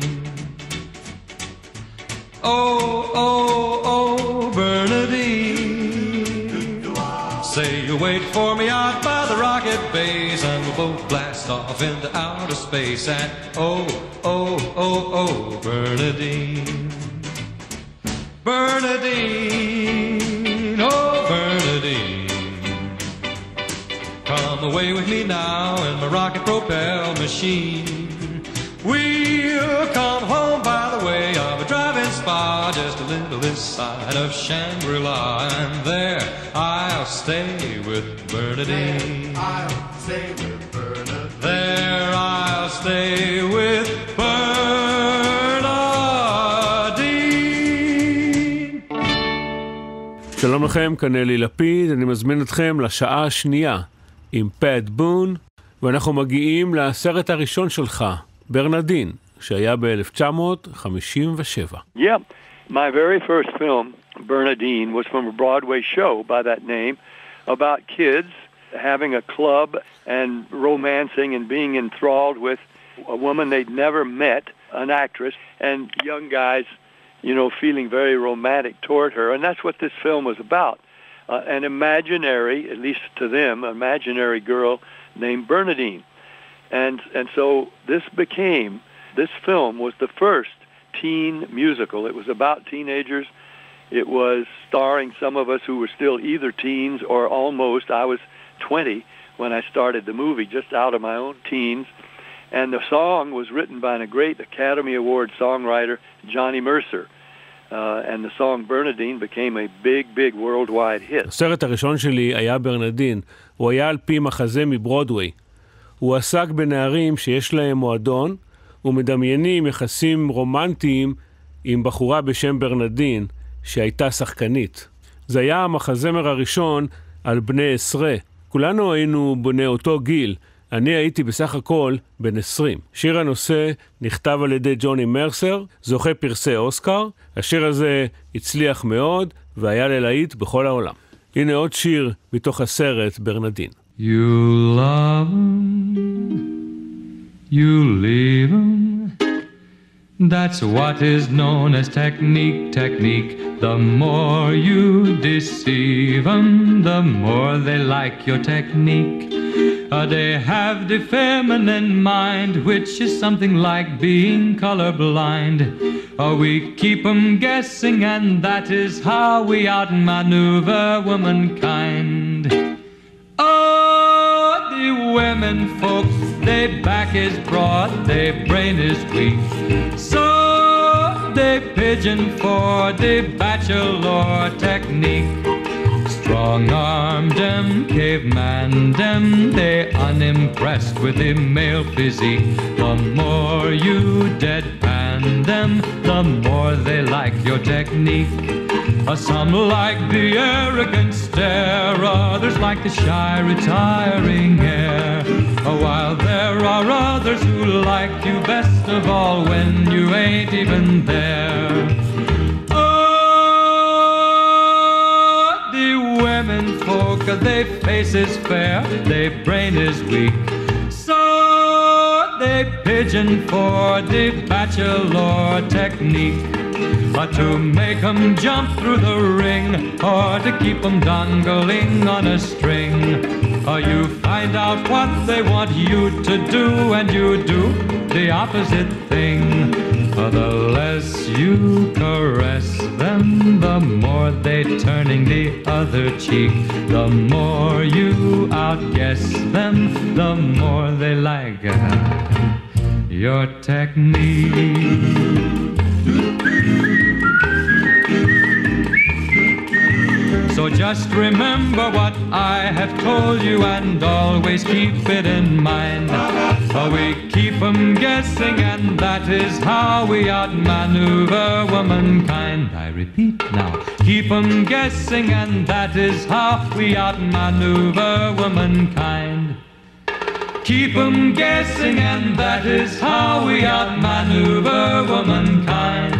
Oh, oh, oh, Bernadine. Say you'll wait for me out by the rocket base, and we'll both blast off into outer space. And oh, oh, oh, oh, Bernadine. Bernadine, oh, Bernadine. Come away with me now in my rocket propelled machine. We'll come home by the way of a drive-in spa, just a little this side of Shangri-La, and there I'll stay with Bernadine. There I'll stay with Bernadine. There I'll stay with Bernadine. שלום לכם, כאן אלי לפיד, אני מזמין אתכם לשעה השנייה עם פט בון, ואנחנו מגיעים לסרט הראשון שלך, ברנדין, שהיה ב-אלף תשע מאות חמישים ושבע. Yeah, my very first film, Bernadine, was from a Broadway show by that name about kids having a club and romancing and being enthralled with a woman they'd never met, an actress, and young guys, you know, feeling very romantic toward her. And that's what this film was about. Uh, an imaginary, at least to them, imaginary girl named Bernadine. And and so this became, this film was the first teen musical. It was about teenagers. It was starring some of us who were still either teens or almost. I was twenty when I started the movie, just out of my own teens. And the song was written by a great Academy Award songwriter, Johnny Mercer. Uh, and the song Bernadine became a big, big worldwide hit. הסרט הראשון שלי היה ברנדין. הוא היה על פי מחזה מברודווי. הוא עסק בנערים שיש להם מועדון ומדמיינים יחסים רומנטיים עם בחורה בשם ברנדין, שהייתה שחקנית. זה היה המחזמר הראשון על בני עשרה. כולנו היינו בני אותו גיל. אני הייתי בסך הכל בן עשרים. שיר הנושא נכתב על ידי ג'וני מרסר, זוכה פרסי אוסקר. השיר הזה הצליח מאוד והיה ללהיט בכל העולם. הנה עוד שיר מתוך הסרט ברנדין. You love 'em, you leave 'em. That's what is known as technique, technique. The more you deceive 'em, the more they like your technique. Uh, they have the feminine mind, which is something like being colorblind. Uh, we keep 'em guessing, and that is how we outmaneuver womankind. Oh, the women folks, their back is broad, their brain is weak. So they pigeon for the bachelor technique. Strong-armed them, caveman them, they unimpressed with the male physique. The more you deadpan them, the more they like your technique. Uh, some like the arrogant stare, others like the shy, retiring air. Uh, while there are others who like you best of all when you ain't even there. Women folk, their face is fair, their brain is weak. So they pigeon for the bachelor technique. Or to make 'em jump through the ring, or to keep 'em dangling on a string. Or you find out what they want you to do, and you do the opposite thing. The less you caress them, the more they turning the other cheek. The more you outguess them, the more they like uh, your technique. So just remember what I have told you and always keep it in mind. Uh, we keep 'em guessing, and that is how we outmaneuver womankind. I repeat now, keep 'em guessing, and that is how we outmaneuver womankind. Keep 'em guessing, and that is how we outmaneuver womankind.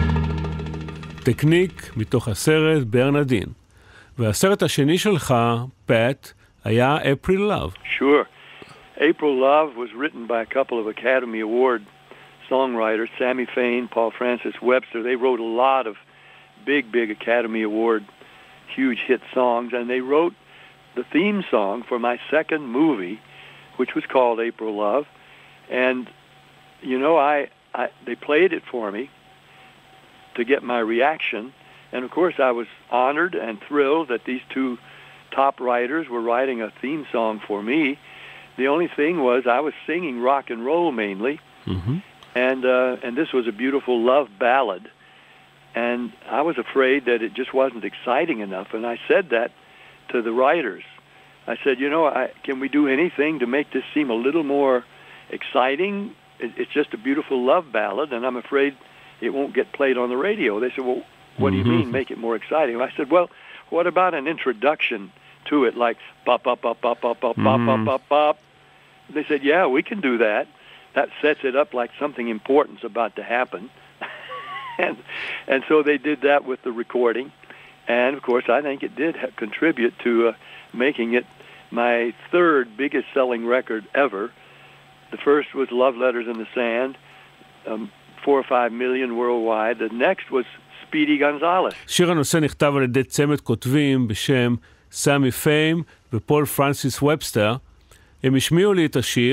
טכניק מתוך הסרט ברנדין. והסרט השני שלך, פט, היה April Love. Sure. April Love was written by a couple of Academy Award songwriters, Sammy Fain, Paul Francis Webster. They wrote a lot of big, big Academy Award, huge hit songs, and they wrote the theme song for my second movie, which was called April Love. And, you know, I, I they played it for me to get my reaction. And, of course, I was honored and thrilled that these two top writers were writing a theme song for me. The only thing was I was singing rock and roll mainly, mm-hmm. and uh, and this was a beautiful love ballad. And I was afraid that it just wasn't exciting enough, and I said that to the writers. I said, you know, I, can we do anything to make this seem a little more exciting? It, it's just a beautiful love ballad, and I'm afraid it won't get played on the radio. They said, well, what do you mean, make it more exciting? I said, well, what about an introduction to it, like bop, bop, bop, bop, bop, bop, bop, bop, bop, bop. They said, yeah, we can do that. That sets it up like something important's about to happen. and and so they did that with the recording. And, of course, I think it did ha- contribute to uh, making it my third biggest selling record ever. The first was Love Letters in the Sand, um, four or five million worldwide. The next was Speedy Gonzales. שיר הנושא נכתב על ידי צמד כותבים בשם סמי פיים ופול פרנסיס ובסטר. הם השמיעו לי את השיר,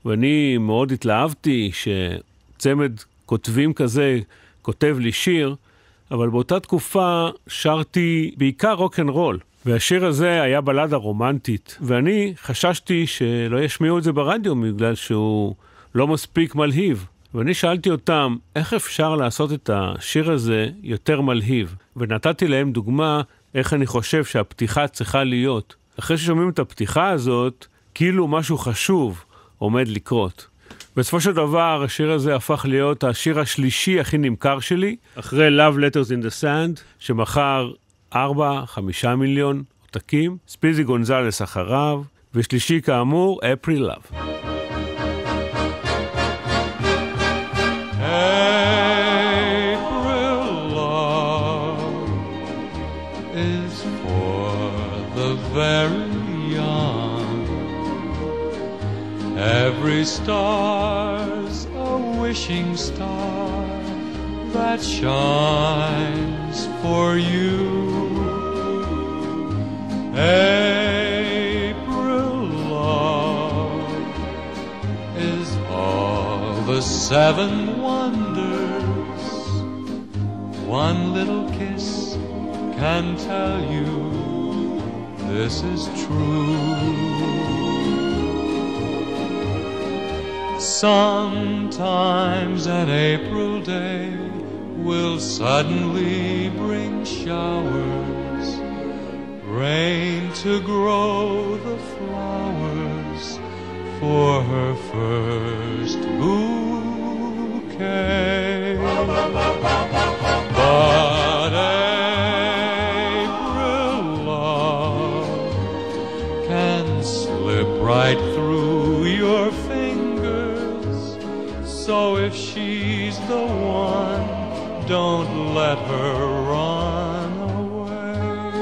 ואני מאוד התלהבתי שצמד כותבים כזה כותב לי שיר, אבל באותה תקופה שרתי בעיקר רוק אנד רול, והשיר הזה היה בלדה רומנטית, ואני חששתי שלא ישמיעו את זה ברדיו בגלל שהוא לא מספיק מלהיב. ואני שאלתי אותם, איך אפשר לעשות את השיר הזה יותר מלהיב? ונתתי להם דוגמה איך אני חושב שהפתיחה צריכה להיות. אחרי ששומעים את הפתיחה הזאת, כאילו משהו חשוב עומד לקרות. בסופו של דבר, השיר הזה הפך להיות השיר השלישי הכי נמכר שלי, אחרי Love Letters in the Sand, שמכר ארבע, חמישה מיליון עותקים, ספיזי גונזלס אחריו, ושלישי כאמור, April Love. Very young, every star's a wishing star that shines for you. April love is all the seven wonders. One little kiss can tell you this is true. Sometimes an April day will suddenly bring showers, rain to grow the flowers for her first bouquet. But right through your fingers, so if she's the one, don't let her run away.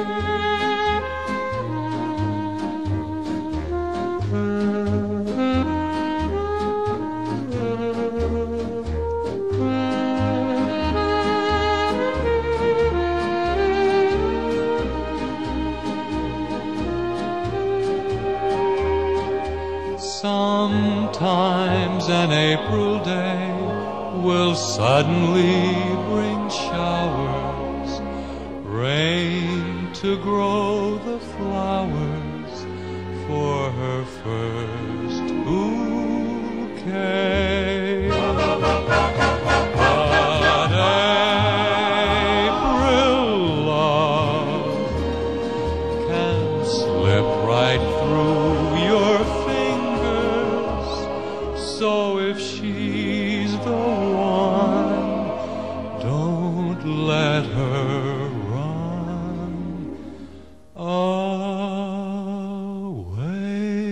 Sometimes an April day will suddenly bring showers, rain to grow the flowers for her first bouquet. But April love can slip right through your fingers, so if she's the one, don't let her run away.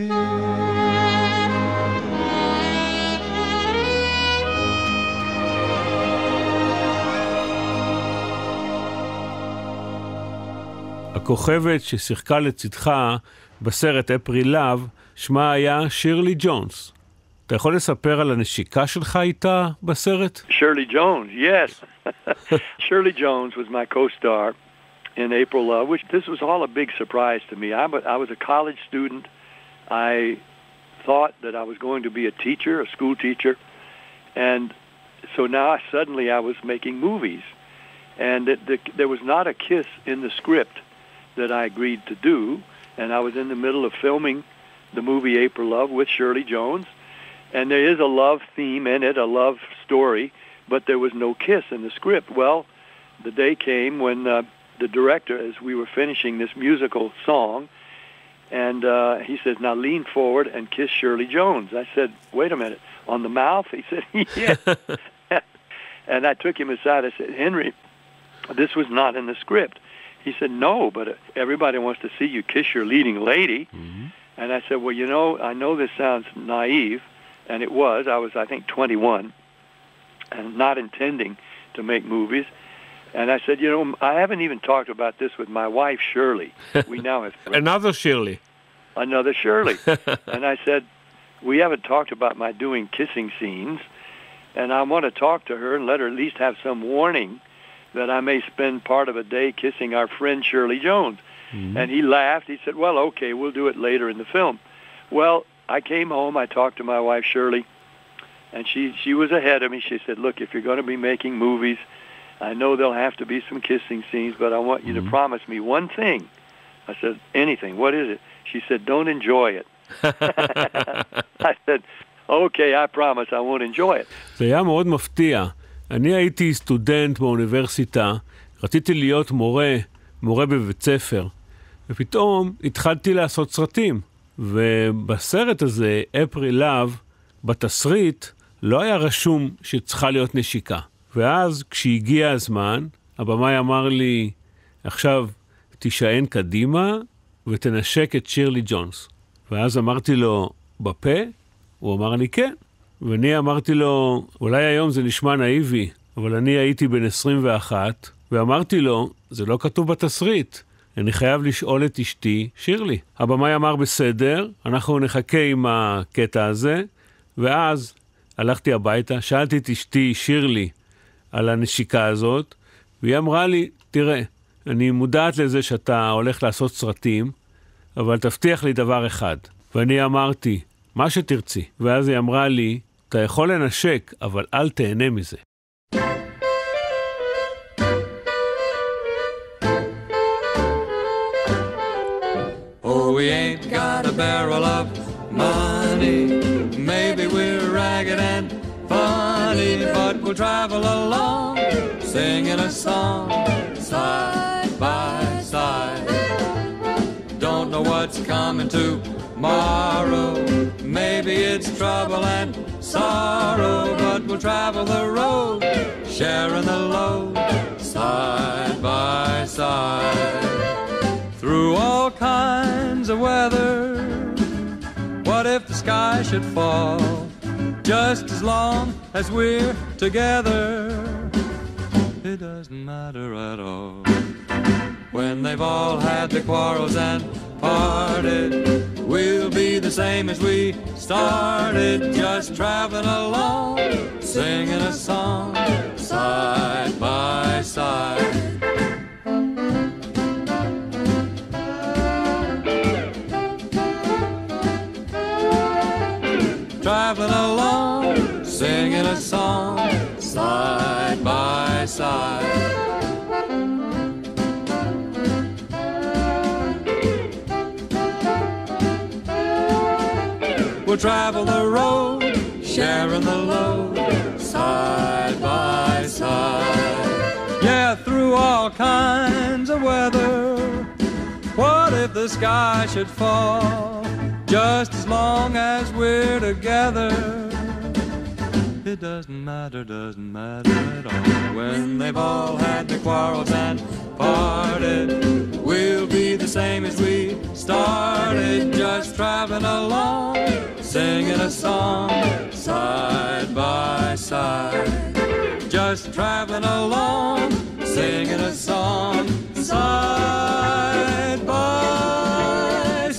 הכוכבת ששיחקה לצדך בסרט אפריל לאב, שמה היה שירלי ג'ונס. אתה יכול לספר על הנשיקה שלך איתה בסרט? Shirley Jones, yes. Shirley Jones was my co-star in April Love, which this was all a big surprise to me. I, I was a college student. I thought that I was going to be a teacher, a school teacher. And so now I, suddenly I was making movies. And it, the, there was not a kiss in the script that I agreed to do. And I was in the middle of filming the movie April Love with Shirley Jones. And there is a love theme in it, a love story, but there was no kiss in the script. Well, the day came when uh, the director, as we were finishing this musical song, and uh, he says, now lean forward and kiss Shirley Jones. I said, wait a minute, on the mouth? He said, yes. And I took him aside. I said, Henry, this was not in the script. He said, no, but everybody wants to see you kiss your leading lady. Mm-hmm. And I said, well, you know, I know this sounds naive, and it was. I was, I think, twenty-one, and not intending to make movies. And I said, you know, I haven't even talked about this with my wife, Shirley. We now have... Another Shirley. Another Shirley. And I said, we haven't talked about my doing kissing scenes, and I want to talk to her and let her at least have some warning that I may spend part of a day kissing our friend Shirley Jones. Mm-hmm. And he laughed. He said, well, okay, we'll do it later in the film. Well, I came home, I talked to my wife, Shirley, and she, she was ahead of me. She said, look, if you're going to be making movies, I know there'll have to be some kissing scenes, but I want you mm-hmm. to promise me one thing. I said, anything. What is it? She said, don't enjoy it. I said, okay, I promise I won't enjoy it. זה היה מאוד מפתיע. אני הייתי סטודנט באוניברסיטה, רציתי להיות מורה, מורה בבית ספר, ופתאום התחלתי לעשות סרטים. ובסרט הזה, אפריל לאב, בתסריט, לא היה רשום שצריכה להיות נשיקה. ואז כשהגיע הזמן, הבמאי אמר לי, עכשיו תישען קדימה ותנשק את שירלי ג'ונס. ואז אמרתי לו, בפה? הוא אמר לי, כן. ואני אמרתי לו, אולי היום זה נשמע נאיבי, אבל אני הייתי בן עשרים ואחת, ואמרתי לו, זה לא כתוב בתסריט. אני חייב לשאול את אשתי, שירלי. הבמאי אמר, בסדר, אנחנו נחכה עם הקטע הזה, ואז הלכתי הביתה, שאלתי את אשתי, שירלי, על הנשיקה הזאת, והיא אמרה לי, תראה, אני מודעת לזה שאתה הולך לעשות סרטים, אבל תבטיח לי דבר אחד. ואני אמרתי, מה שתרצי. ואז היא אמרה לי, אתה יכול לנשק, אבל אל תהנה מזה. Oh, we ain't got a barrel of money. Maybe we're ragged and funny, but we'll travel along, singing a song, side by side. Don't know what's coming tomorrow. Maybe it's trouble and sorrow, but we'll travel the road, sharing the load, side by side. Through all kinds of weather, what if the sky should fall? Just as long as we're together, it doesn't matter at all. When they've all had their quarrels and parted, we'll be the same as we started, just traveling along, singing a song, side by side. Traveling along, singing a song, side by side. We'll travel the road, sharing the load, side by side. Yeah, through all kinds of weather. What if the sky should fall? Just as long as we're together, it doesn't matter, doesn't matter at all. When they've all had their quarrels and parted, we'll be the same as we started, just traveling along, singing a song, side by side. Just traveling along, singing a song, side by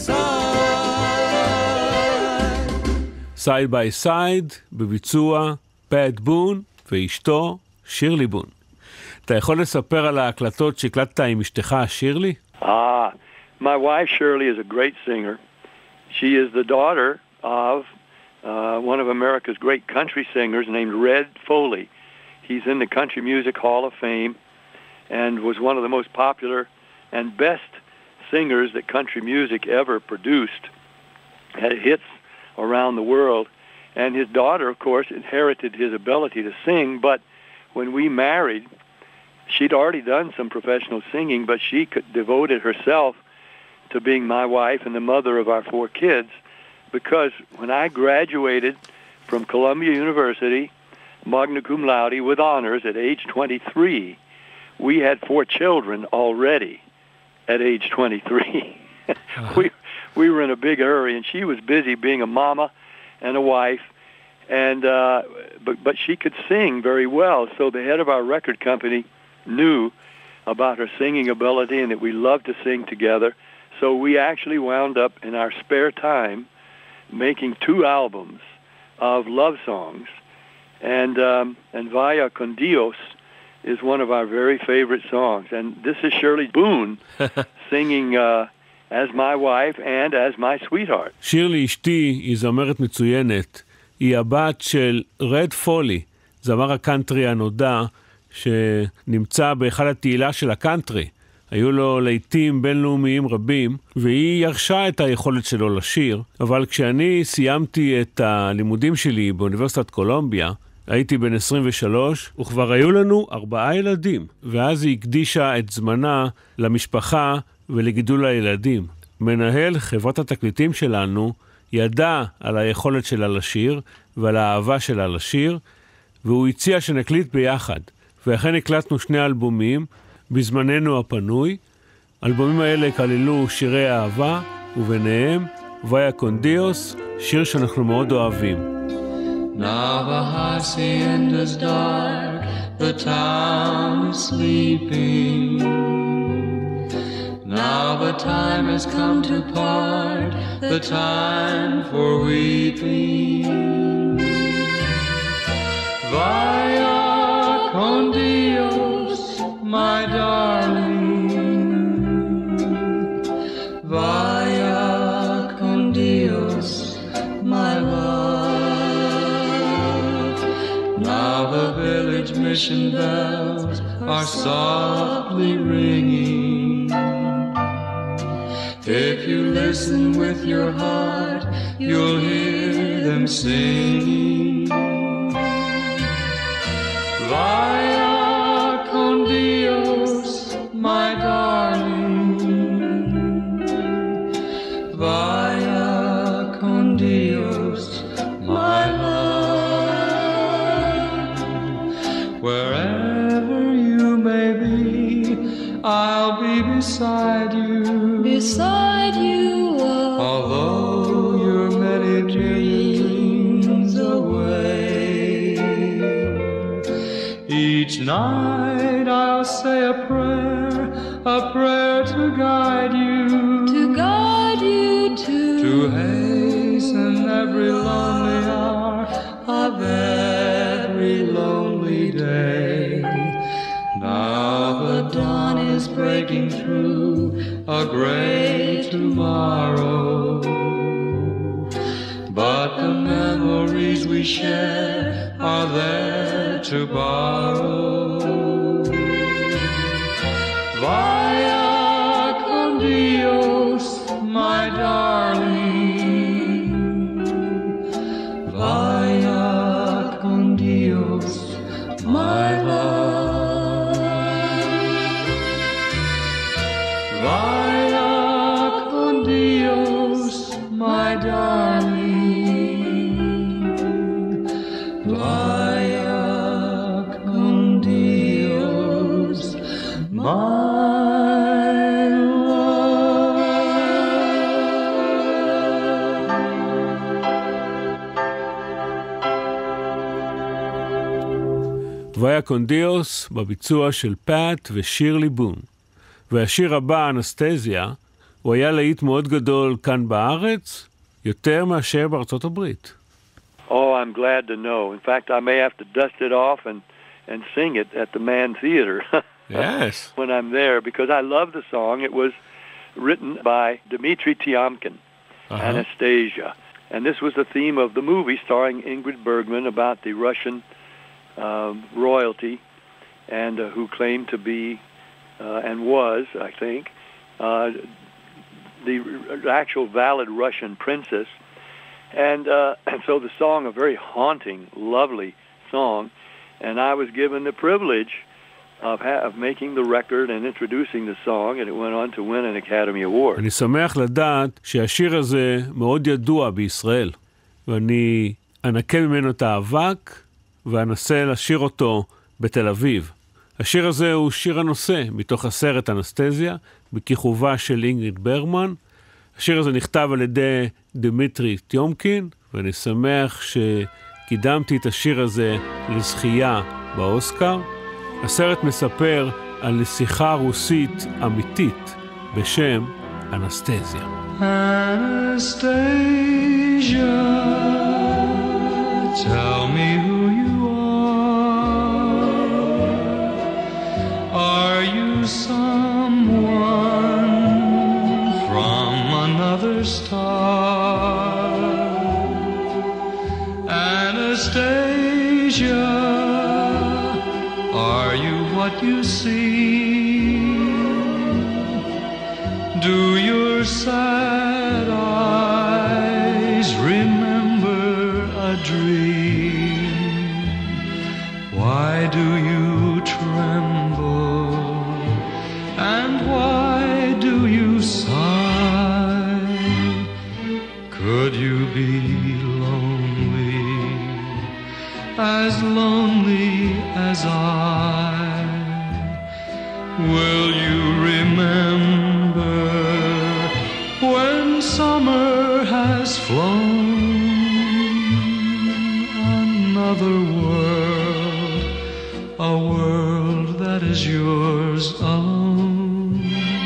side. Side by side, בביצוע פט בון ואשתו שירלי בון. אתה יכול לספר על ההקלטות שהקלטת עם אשתך שירלי? Ah, my wife Shirley is a great singer. She is the daughter of uh, one of America's great country singers named Red Foley. He's in the Country Music Hall of Fame and was one of the most popular and best singers that country music ever produced. Had hits around the world. And his daughter, of course, inherited his ability to sing, but when we married, she'd already done some professional singing, but she could, devoted herself to being my wife and the mother of our four kids, because when I graduated from Columbia University, magna cum laude with honors at age twenty-three, we had four children already at age twenty-three. Uh-huh. we we were in a big hurry, and she was busy being a mama and a wife, and uh, but but she could sing very well. So the head of our record company knew about her singing ability and that we loved to sing together. So we actually wound up in our spare time making two albums of love songs, and um, and Vaya con Dios is one of our very favorite songs. And this is Shirley Boone singing uh, as my wife and as my sweetheart. שירלי אשתי היא זמרת מצוינת. היא הבת של רד פולי, זמר הקאנטרי הנודע שנמצא בהיכל התהילה של הקאנטרי. היו לו לעיתים בינלאומיים רבים, והיא ירשה את היכולת שלו לשיר, אבל כשאני סיימתי את הלימודים שלי באוניברסיטת קולומביה, הייתי בן עשרים ושלוש, וכבר היו לנו ארבעה ילדים, ואז היא הקדישה את זמנה למשפחה ולגידול הילדים. מנהל חברת התקליטים שלנו ידע על היכולת שלה לשיר ועל האהבה שלה לשיר, והוא הציע שנקליט ביחד. ואכן הקלטנו שני אלבומים בזמננו הפנוי. האלבומים האלה כללו שירי אהבה, וביניהם ויה קונדיוס, שיר שאנחנו מאוד אוהבים. Now the hacienda's dark, the town is sleeping. Now the time has come to part, the time for weeping. Vaya con Dios, my darling. Vaya con Dios, my love. Now the village mission bells are softly ringing. If you listen with your heart, you'll hear them singing. Vaya con Dios, my darling. Vaya con Dios, my love. Wherever you may be, I'll be beside you. Beside you, oh, although you're many dreams away. Each night I'll say a prayer, a prayer to guide you, to guide you to, to hasten every lonely hour of every lonely day. Now the dawn is breaking through a gray tomorrow, but the memories we share are there to borrow. Vaya con Dios, my darling. Vaya con Dios, my love. Vaya con Dios, my darling. Vaya con Dios, my ויה קונדיוס בביצוע של פאט ושירלי בון. והשיר הבא, אנסטזיה, הוא היה להיט מאוד גדול כאן בארץ, יותר מאשר בארצות הברית. Oh, I'm glad to know. In fact, I may have to dust it off and, and sing it at the Mann Theater. Yes. When I'm there, because I love the song. It was written by Dmitri Tiomkin, uh-huh. Anastasia. And this was the theme of the movie starring Ingrid Bergman about the Russian uh, royalty and uh, who claimed to be, uh, and was, I think, uh, the actual valid Russian princess. And, uh, and so the song, a very haunting, lovely song, and I was given the privilege of, ha- of making the record and introducing the song, and it went on to win an Academy Award. אני שמח לדעת שהשיר הזה מאוד ידוע בישראל, ואני אנקה ממנו את האבק ואנסה לשיר אותו בתל אביב. השיר הזה הוא שיר הנושא מתוך הסרט אנסטזיה, בכיכובה של אינגריד ברגמן. השיר הזה נכתב על ידי דמיטרי טיומקין, ואני שמח שקידמתי את השיר הזה לזכייה באוסקר. הסרט מספר על נסיכה רוסית אמיתית בשם אנסטזיה. Anastasia, tell me who you are. Are you someone from star. Anastasia, are you what you see? Do your sad eyes remember a dream? Why do you tremble? And why do you sigh? Could you be lonely, as lonely as I? Will you remember when summer has flown? Another world, a world that is yours alone.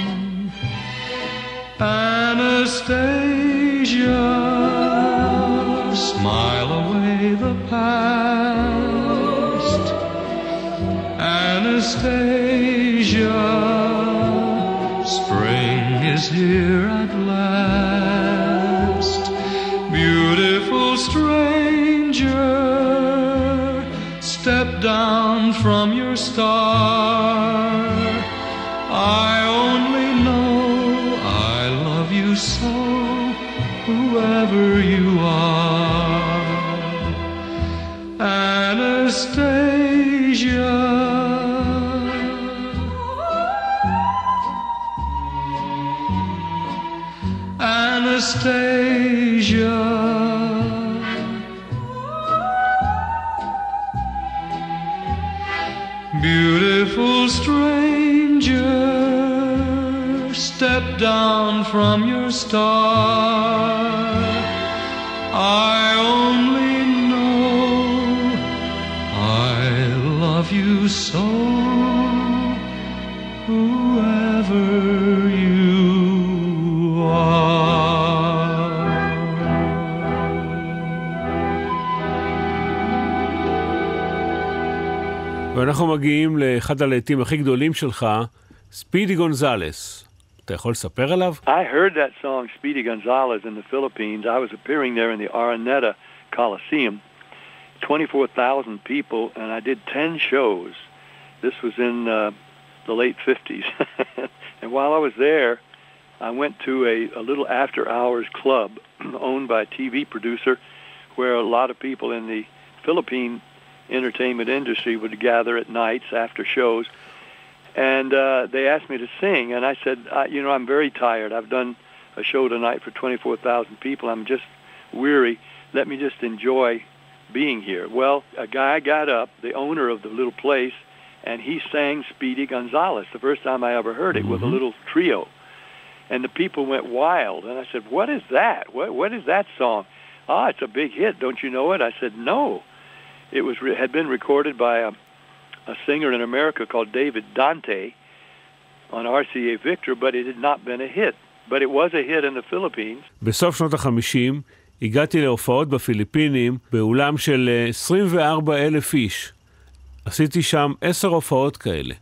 Anastasia, smile away the past. Anastasia, spring is here at last. Beautiful stranger, step down from your star. I only know I love you so, whoever you are. Anastasia, Anastasia, beautiful stranger, step down from your star. I only know I love you so, whoever you are. ואנחנו מגיעים לאחד הלהיטים הכי גדולים שלך, ספידי גונזלס. אתה יכול לספר עליו? I heard that song, Speedy Gonzales, in the Philippines. I was appearing there in the Araneta Coliseum. twenty-four thousand people, and I did ten shows. This was in uh, the late fifties. And while I was there, I went to a, a little after-hours club owned by a T V producer where a lot of people in the Philippine entertainment industry would gather at nights after shows. And uh, they asked me to sing, and I said, uh, you know, I'm very tired. I've done a show tonight for twenty-four thousand people. I'm just weary. Let me just enjoy being here. Well, a guy got up, the owner of the little place, and he sang Speedy Gonzales. The first time I ever heard it mm-hmm. with a little trio. And the people went wild. And I said, what is that? What, what is that song? Ah, it's a big hit. Don't you know it? I said, no. It was had been recorded by a, a singer in America called David Dante on R C A Victor, but it had not been a hit. But it was a hit in the Philippines. בסוף שנות החמישים הגעתי להופעות בפיליפינים באולם של עשרים וארבעה אלף איש. עשיתי שם עשר הופעות כאלה.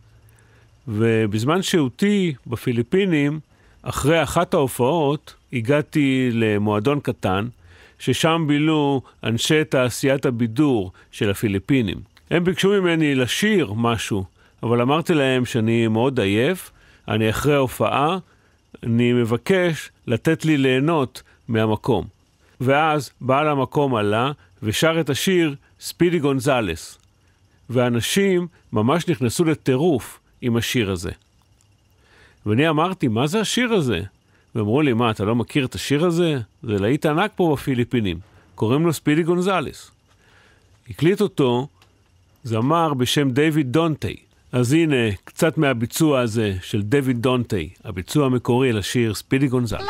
ובזמן שהותי בפיליפינים, אחרי אחת ההופעות, הגעתי למועדון קטן, ששם בילו אנשי תעשיית הבידור של הפיליפינים. הם ביקשו ממני לשיר משהו, אבל אמרתי להם שאני מאוד עייף, אני אחרי ההופעה, אני מבקש לתת לי ליהנות מהמקום. ואז בעל המקום עלה ושר את השיר ספידי גונזלס. ואנשים ממש נכנסו לטירוף עם השיר הזה. ואני אמרתי, מה זה השיר הזה? ואמרו לי, מה, אתה לא מכיר את השיר הזה? זה להיט ענק פה בפיליפינים. קוראים לו ספידי גונזלס. הקליט אותו זמר בשם דיוויד דונטי. אז הנה, קצת מהביצוע הזה של דיוויד דונטי, הביצוע המקורי לשיר ספידי גונזלס.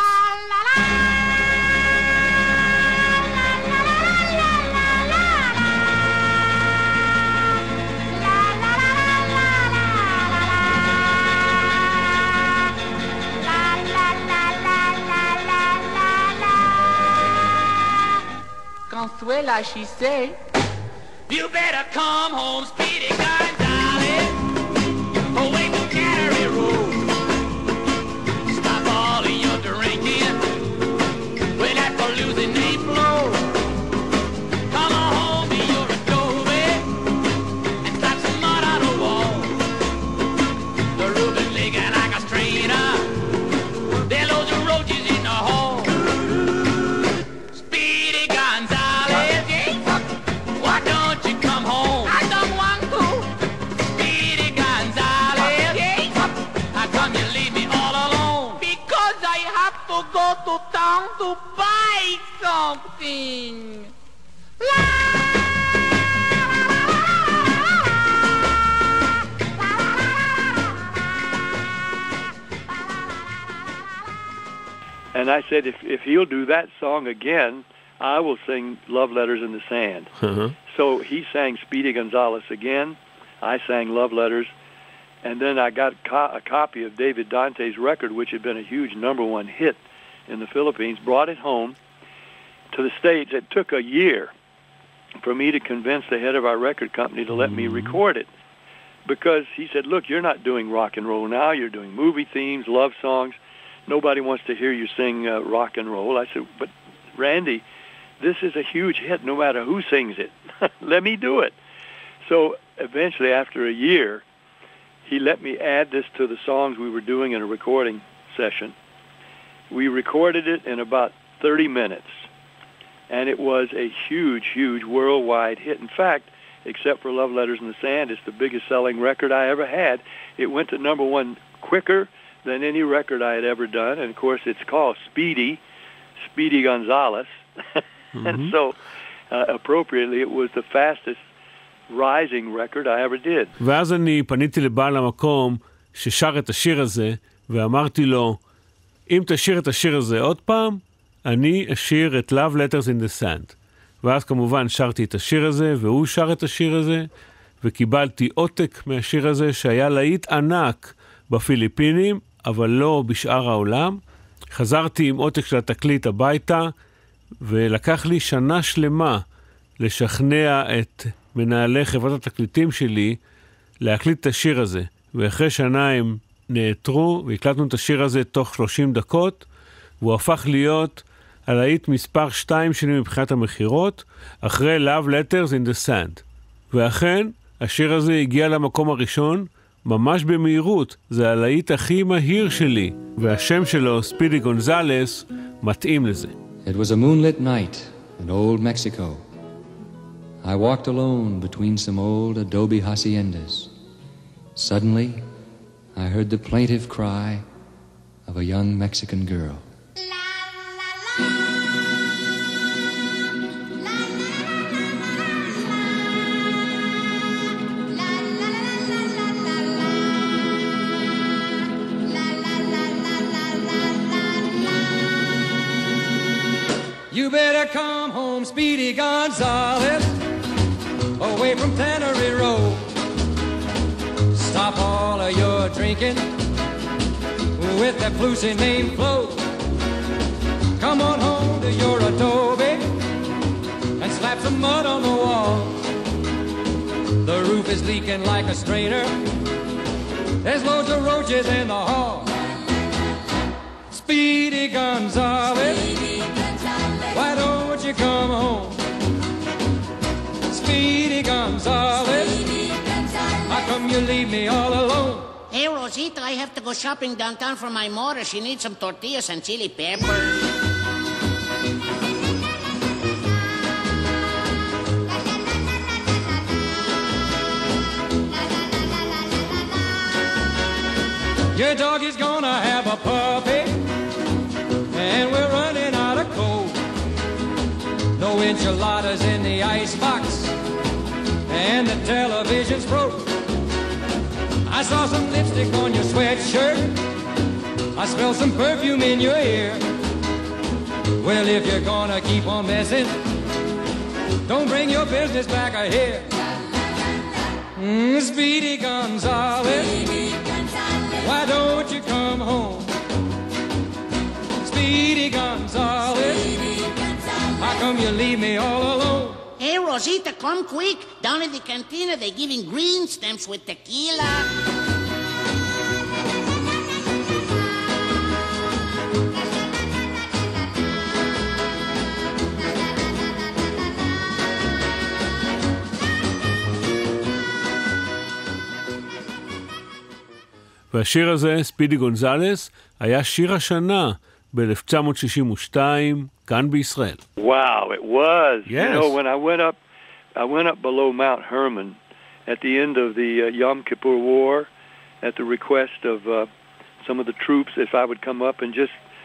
Consuela, she say, you better come home, Speedy Gonzales, away from Cannery Road. Stop all of your drinking to town to buy something. And I said, if if he'll do that song again, I will sing Love Letters in the Sand. Uh-huh. So he sang Speedy Gonzales again. I sang Love Letters. And then I got co- a copy of David Dante's record, which had been a huge number one hit in the Philippines, brought it home to the States. It took a year for me to convince the head of our record company to let mm-hmm. me record it. Because he said, look, you're not doing rock and roll now. You're doing movie themes, love songs. Nobody wants to hear you sing uh, rock and roll. I said, but Randy, this is a huge hit no matter who sings it. Let me do it. So eventually, after a year, he let me add this to the songs we were doing in a recording session. We recorded it in about thirty minutes, and it was a huge, huge worldwide hit. In fact, except for Love Letters in the Sand, it's the biggest selling record I ever had. It went to number one quicker than any record I had ever done, and of course it's called Speedy, Speedy Gonzales, mm-hmm. and so uh, appropriately it was the fastest rising record I ever did. ואז אני פניתי לבעל המקום ששר את השיר הזה, ואמרתי לו, אם תשיר את השיר הזה עוד פעם, אני אשיר את Love Letters in the Sand. ואז כמובן שרתי את השיר הזה, והוא שר את השיר הזה, וקיבלתי עותק מהשיר הזה שהיה להיט ענק בפיליפינים, אבל לא בשאר העולם. חזרתי עם עותק של התקליט הביתה, ולקח לי שנה שלמה לשכנע את מנהלי חברת התקליטים שלי להקליט את השיר הזה. ואחרי שנה הם נעתרו, והקלטנו את השיר הזה תוך שלושים דקות, והוא הפך להיות הלהיט מספר שתיים שלי מבחינת המחירות, אחרי Love Letters in the Sand. ואכן, השיר הזה הגיע למקום הראשון, ממש במהירות. זה הלהיט הכי מהיר שלי, והשם שלו, ספידי גונזלס, מתאים לזה. It was a moonlit night in old Mexico. I walked alone between some old adobe haciendas. Suddenly, I heard the plaintive cry of a young Mexican girl. You better come home, Speedy Gonzales, away from Tannery Road. Stop all of your drinking with that flusy name Flo. Come on home to your adobe and slap some mud on the wall. The roof is leaking like a strainer. There's loads of roaches in the hall. Speedy Gonzales, why don't you come home? Speedy Gonzales, how come you leave me all alone? Hey, Rosita, I have to go shopping downtown for my mother. She needs some tortillas and chili peppers. Your dog is gonna have a puppy, and we're running out of coal. No enchiladas in the icebox, and the television's broke. I saw some lipstick on your sweatshirt. I smell some perfume in your ear. Well, if you're gonna keep on messing, don't bring your business back here. Mm, Speedy Gonzales, why don't you come home? Speedy Gonzales, how come you leave me all alone? Hey, Rosita, come quick. Down at the cantina, they're giving green stamps with tequila. והשיר הזה, ספידי גונזלס, היה שיר השנה ב-אלף תשע מאות שישים ושתיים, כאן בישראל. Wow, it was. Yes. You know, when I went up, I went up below Mount Hermon at the end of the uh, Yom Kippur War at the request of uh, some of the troops if I would come up and just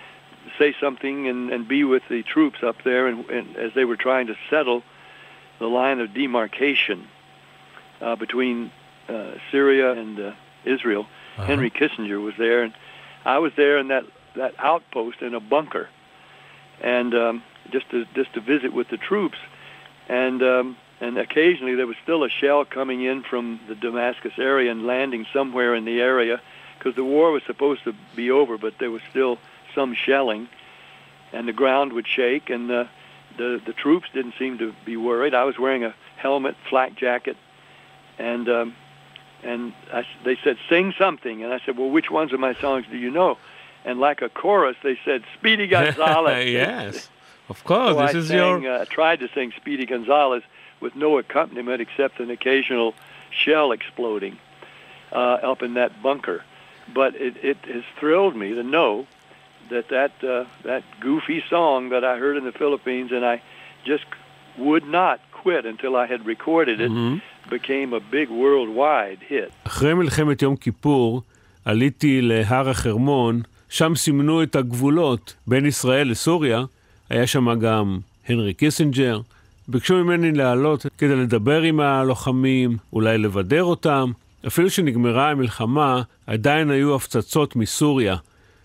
say something and, and be with the troops up there, and, and as they were trying to settle the line of demarcation uh, between uh, Syria and uh, Israel. Uh-huh. Henry Kissinger was there, and I was there in that, that outpost in a bunker, and um, just to just to visit with the troops, and um, and occasionally there was still a shell coming in from the Damascus area and landing somewhere in the area, because the war was supposed to be over, but there was still some shelling, and the ground would shake, and the the, the troops didn't seem to be worried. I was wearing a helmet, flak jacket, and um, and I, they said, sing something, and I said, well, which ones of my songs do you know? And like a chorus, they said, Speedy Gonzales. Yes, of course. So this I is sang, your. uh, tried to sing Speedy Gonzales with no accompaniment except an occasional shell exploding uh, up in that bunker. But it, it has thrilled me to know that that, uh, that goofy song that I heard in the Philippines, and I just would not quit until I had recorded it, mm-hmm. became a big worldwide hit. אחרי מלחמת יום כיפור עליתי להר החרמון, שם סימנו את הגבולות בין ישראל לסוריה, היה שם גם הנרי קיסינג'ר, ביקשו ממני לעלות כדי לדבר עם הלוחמים, אולי לבדר אותם, אפילו שנגמרה המלחמה עדיין היו הפצצות מסוריה,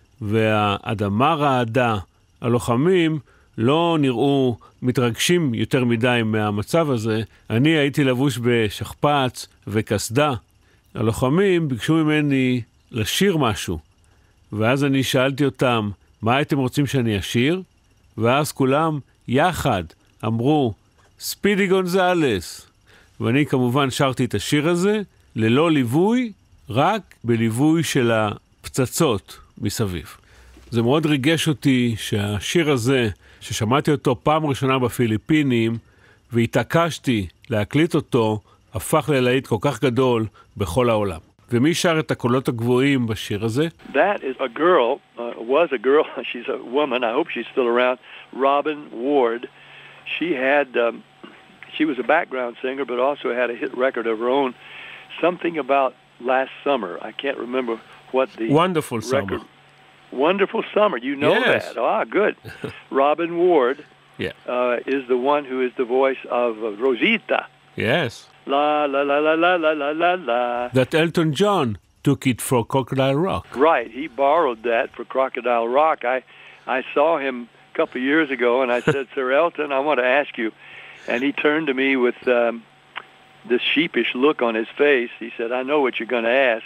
והאדמה רעדה, הלוחמים לא נראו מתרגשים יותר מדי מהמצב הזה, אני הייתי לבוש בשכפ"ץ וקסדה, הלוחמים ביקשו ממני לשיר משהו, ואז אני שאלתי אותם, מה הייתם רוצים שאני אשיר? ואז כולם יחד אמרו, ספידי גונזלס. ואני כמובן שרתי את השיר הזה, ללא ליווי, רק בליווי של הפצצות מסביב. זה מאוד ריגש אותי שהשיר הזה, ששמעתי אותו פעם ראשונה בפיליפינים, והתעקשתי להקליט אותו, הפך ללהיט כל כך גדול בכל העולם. ומי שר את הקולות הגבוהים בשיר הזה? That is a girl, uh, was a girl, she's a woman, I hope she's still around, Robin Ward. She had, um, she was a background singer, but also had a hit record of her own, something about last summer. I can't remember what the Wonderful record. Summer. Wonderful Summer, you know Yes. that. Ah, good. Robin Ward Yeah. uh, is the one who is the voice of uh, Rosita. Yes. La, la, la, la, la, la, la, la, la. That Elton John took it for Crocodile Rock. Right, he borrowed that for Crocodile Rock. I, I saw him a couple of years ago, and I said, Sir Elton, I want to ask you. And he turned to me with um, this sheepish look on his face. He said, I know what you're going to ask.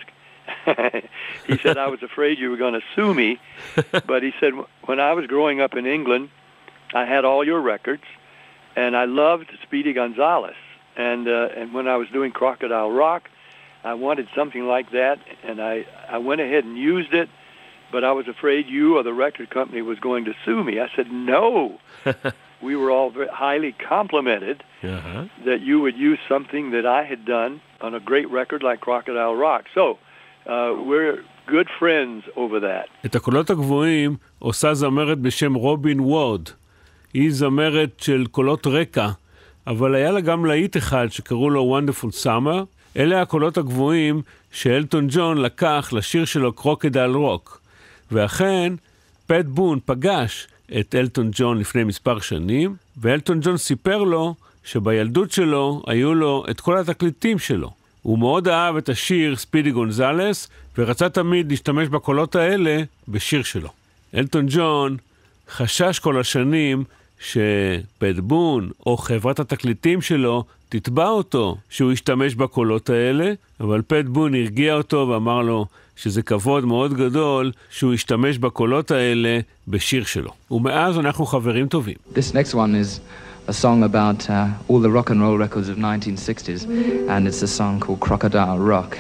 He said, I was afraid you were going to sue me. But he said, when I was growing up in England, I had all your records, and I loved Speedy Gonzales. And uh, and when I was doing Crocodile Rock, I wanted something like that, and I, I went ahead and used it, but I was afraid you or the record company was going to sue me. I said, no. We were all very highly complimented uh-huh. that you would use something that I had done on a great record like Crocodile Rock. So uh, we're good friends over that. את הקולות הגבוהים עושה זמרת בשם רובין וורד. היא זמרת של קולות רקע, אבל היה לה גם להיט אחד שקראו לו Wonderful Summer. אלה הקולות הגבוהים שאלטון ג'ון לקח לשיר שלו קרוקודייל רוק. ואכן, פט בון פגש את אלטון ג'ון לפני מספר שנים, ואלטון ג'ון סיפר לו שבילדות שלו היו לו את כל התקליטים שלו. הוא מאוד אהב את השיר ספידי גונזלס, ורצה תמיד להשתמש בקולות האלה בשיר שלו. אלטון ג'ון חשש כל השנים שפט בון או חברת התקליטים שלו תתבע אותו שהוא ישתמש בקולות האלה, אבל פט בון הרגיע אותו ואמר לו שזה כבוד מאוד גדול שהוא ישתמש בקולות האלה בשיר שלו. ומאז אנחנו חברים טובים. This next one is a song about uh, all the rock and roll records of nineteen sixties, and it's a song called Crocodile Rock.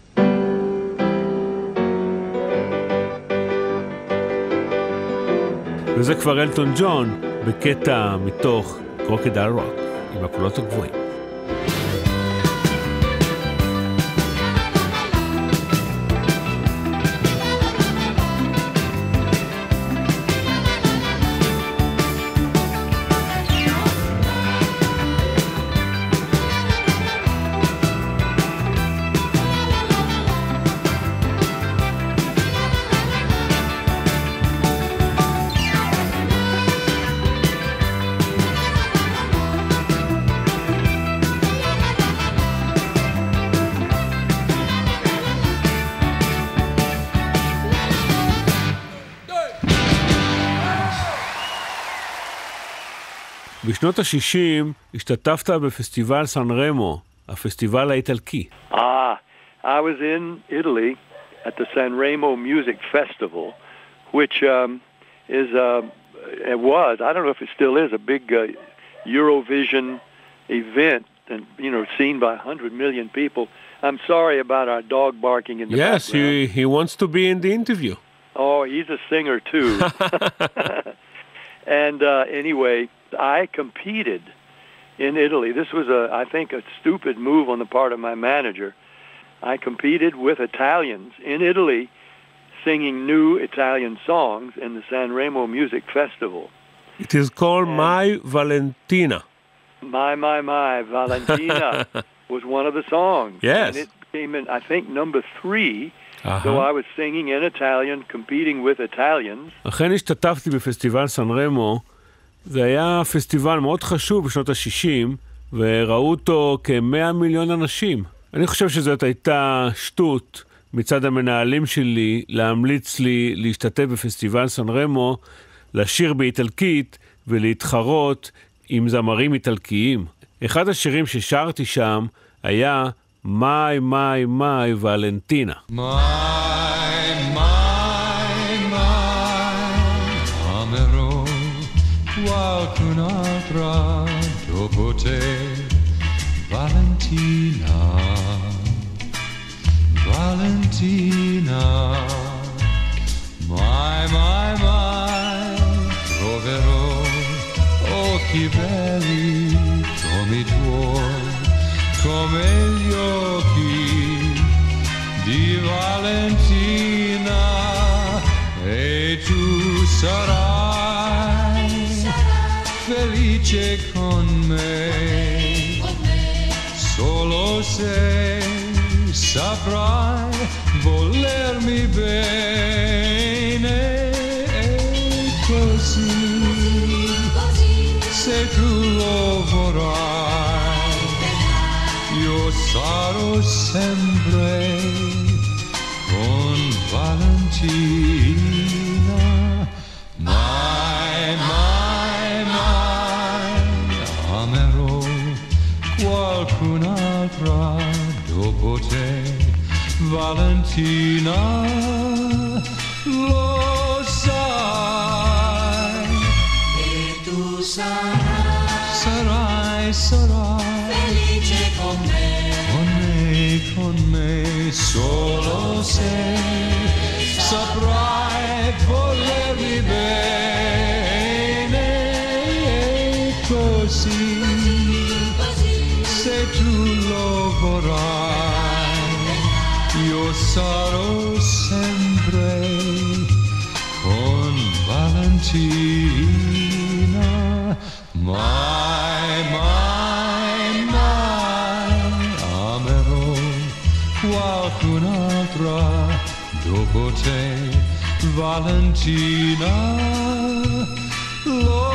וזה כבר אלטון ג'ון בקטע מתוך קרוקודייל רוק עם הקולות הגבוהים. בשנות ה-שישים השתתפת בפסטיבל סן רמו, הפסטיבל האיטלקי. Ah, I was in Italy at the San Remo Music Festival, which um, is, uh, it was, I don't know if it still is, a big uh, Eurovision event, and you know, seen by one hundred million people. I'm sorry about our dog barking in the yes, background. Yes, he, he wants to be in the interview. Oh, he's a singer too. And uh, anyway, I competed in Italy. This was, a, I think, a stupid move on the part of my manager. I competed with Italians in Italy singing new Italian songs in the San Remo Music Festival. It is called and My Valentina. My, my, my, Valentina was one of the songs. Yes. And it came in, I think, number three. Uh-huh. So I was singing in Italian, competing with Italians. אכן השתתפתי בפסטיבל סן רמו. זה היה פסטיבל מאוד חשוב בשנות ה-שישים, וראו אותו כ-מאה מיליון אנשים. אני חושב שזאת הייתה שטות מצד המנהלים שלי להמליץ לי להשתתף בפסטיבל סן רמו, לשיר באיטלקית ולהתחרות עם זמרים איטלקיים. אחד השירים ששרתי שם היה My, My, My, Valentina. My, my, my, amerò qualcun'altra dopo te, Valentina, Valentina. My, my, my, troverò occhi belli come i tuoi, come gli occhi di Valentina, e tu sarai felice con me, solo se saprai volermi bene, e così, se tu lo vorrai, io sarò sempre con Valentina. My, my, my, amerò qualcun'altra dopo te, Valentina, lo sai. E tu sarai, sarai, sarai felice con me, con me, con me, solo se saprai volermi bene, e così, se tu lo vorrai, io sarò sempre con Valentina. My, my, my, amerò qualcun'altra dopo te, Valentina, lo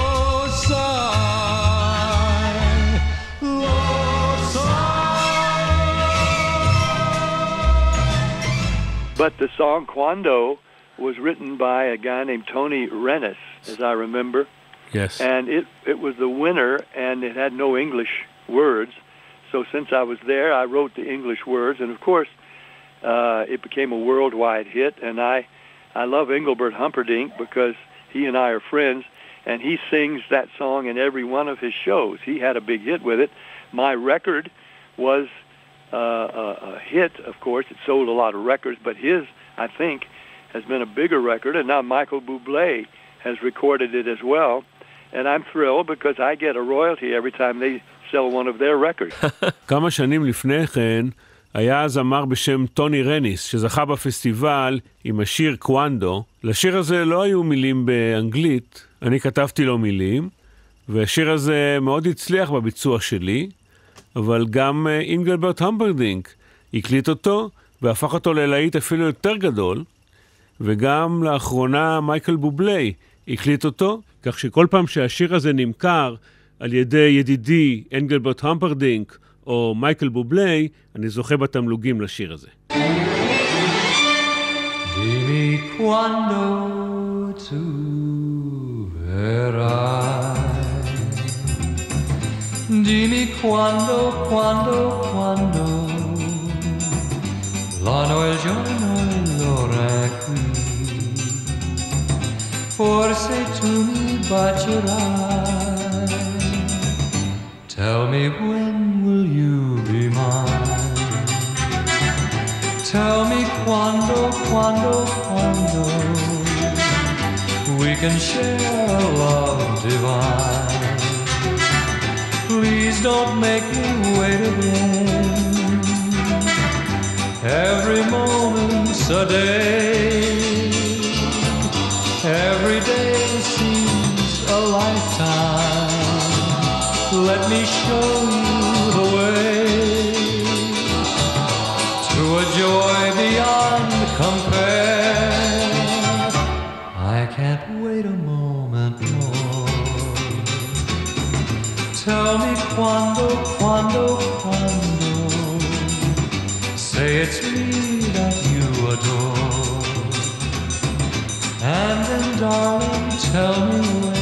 sai, lo sai. But the song Quando was written by a guy named Tony Rennes, as I remember. Yes. And it, it was the winner, and it had no English words. So since I was there, I wrote the English words. And, of course, uh, it became a worldwide hit. And I, I love Engelbert Humperdinck because he and I are friends, and he sings that song in every one of his shows. He had a big hit with it. My record was uh, a, a hit, of course. It sold a lot of records. But his, I think, has been a bigger record. And now Michael Bublé has recorded it as well. And I'm thrilled because I get a royalty every time they sell one of their records. כמה שנים לפני כן היה זמר בשם טוני רניס שזכה בפסטיבל עם השיר קוונדו. לשיר הזה לא היו מילים באנגלית, אני כתבתי לו מילים, והשיר הזה מאוד הצליח בביצוע שלי, אבל גם אינגלברט המפרדינק הקליט אותו והפך אותו ללהיט אפילו יותר גדול, וגם לאחרונה מייקל בובלי הקליט אותו, כך שכל פעם שהשיר הזה נמכר על ידי ידידי אנגלברט המפרדינק או מייקל בובלי, אני זוכה בתמלוגים לשיר הזה. Dimmi quando tu verrai quando, quando, quando l'anno e il giorno e l'ora è qui, forse tu mi bacerai. Tell me when will you be mine? Tell me quando, quando, quando we can share a love divine. Please don't make me wait again. Every moment's a day. Every day seems a lifetime. Let me show you the way to a joy beyond compare. I can't wait a moment more. Tell me quando, quando, quando. Say it's me that you adore. And then, darling, tell me when.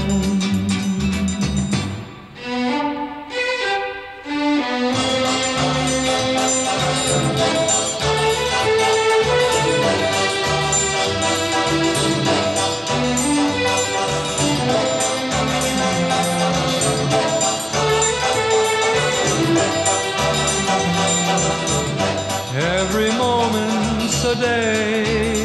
Every moment's a day.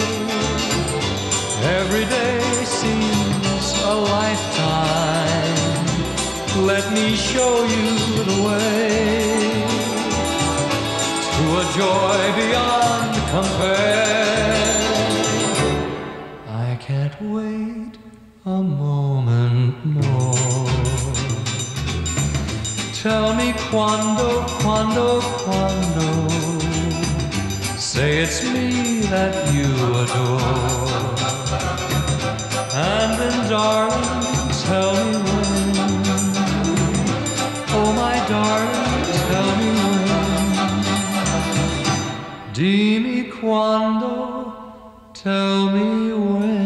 Every day seems a lifetime. Let me show you the way to a joy beyond compare. I can't wait a moment more. Tell me quando, quando, quando. Say it's me that you adore. And then, darling, tell me when. Oh, my darling, tell me when. Dimmi quando, tell me when.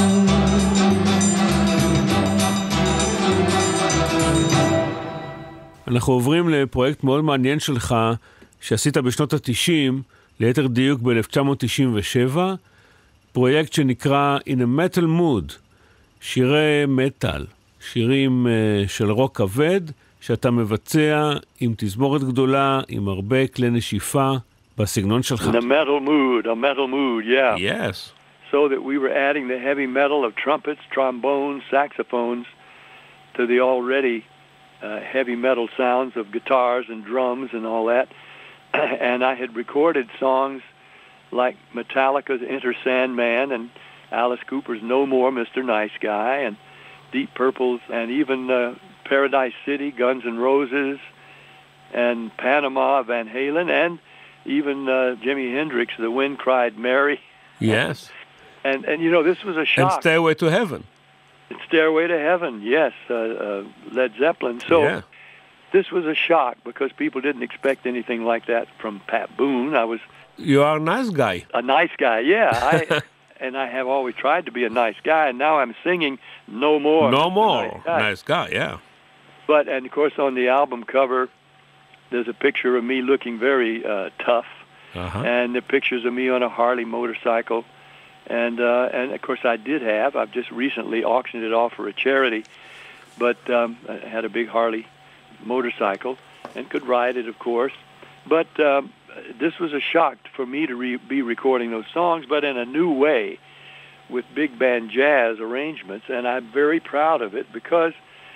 אנחנו עוברים לפרויקט מאוד מעניין שלך שעשית בשנות ה-תשעים, ליתר דיוק ב-אלף תשע מאות תשעים ושבע, פרויקט שנקרא In a Metal Mood, שירי מטל, שירים uh, של רוק כבד, שאתה מבצע עם תזמורת גדולה, עם הרבה כלי נשיפה בסגנון שלך. In a metal mood, a metal mood, yeah. Yes. So that we were adding the heavy metal of trumpets, trombones, saxophones to the already uh, heavy metal sounds of guitars and drums and all that. And I had recorded songs like Metallica's Enter Sandman and Alice Cooper's No More, Mister Nice Guy, and Deep Purple's, and even uh, Paradise City, Guns N' Roses, and Panama, Van Halen, and even uh, Jimi Hendrix, The Wind Cried Mary. Yes. And, and you know, this was a shock. And Stairway to Heaven. And Stairway to Heaven, yes, uh, uh, Led Zeppelin. So yeah. This was a shock because people didn't expect anything like that from Pat Boone. I was... You are a nice guy. A nice guy, yeah. I, and I have always tried to be a nice guy, and now I'm singing No More. No More. Nice guy. Nice guy, yeah. But, and of course, on the album cover, there's a picture of me looking very uh, tough, uh-huh. and the pictures of me on a Harley motorcycle. And, uh, and of course, I did have. I've just recently auctioned it off for a charity, but um, I had a big Harley motorcycle and could ride it, of course. But um, this was a shock for me to re- be recording those songs, but in a new way with big band jazz arrangements, and I'm very proud of it because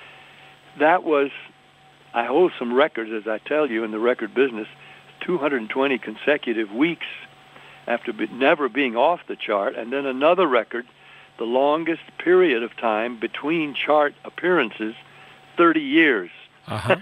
that was, I hold some records, as I tell you, in the record business, two hundred twenty consecutive weeks after be- never being off the chart, and then another record, the longest period of time between chart appearances, thirty years. Uh-huh.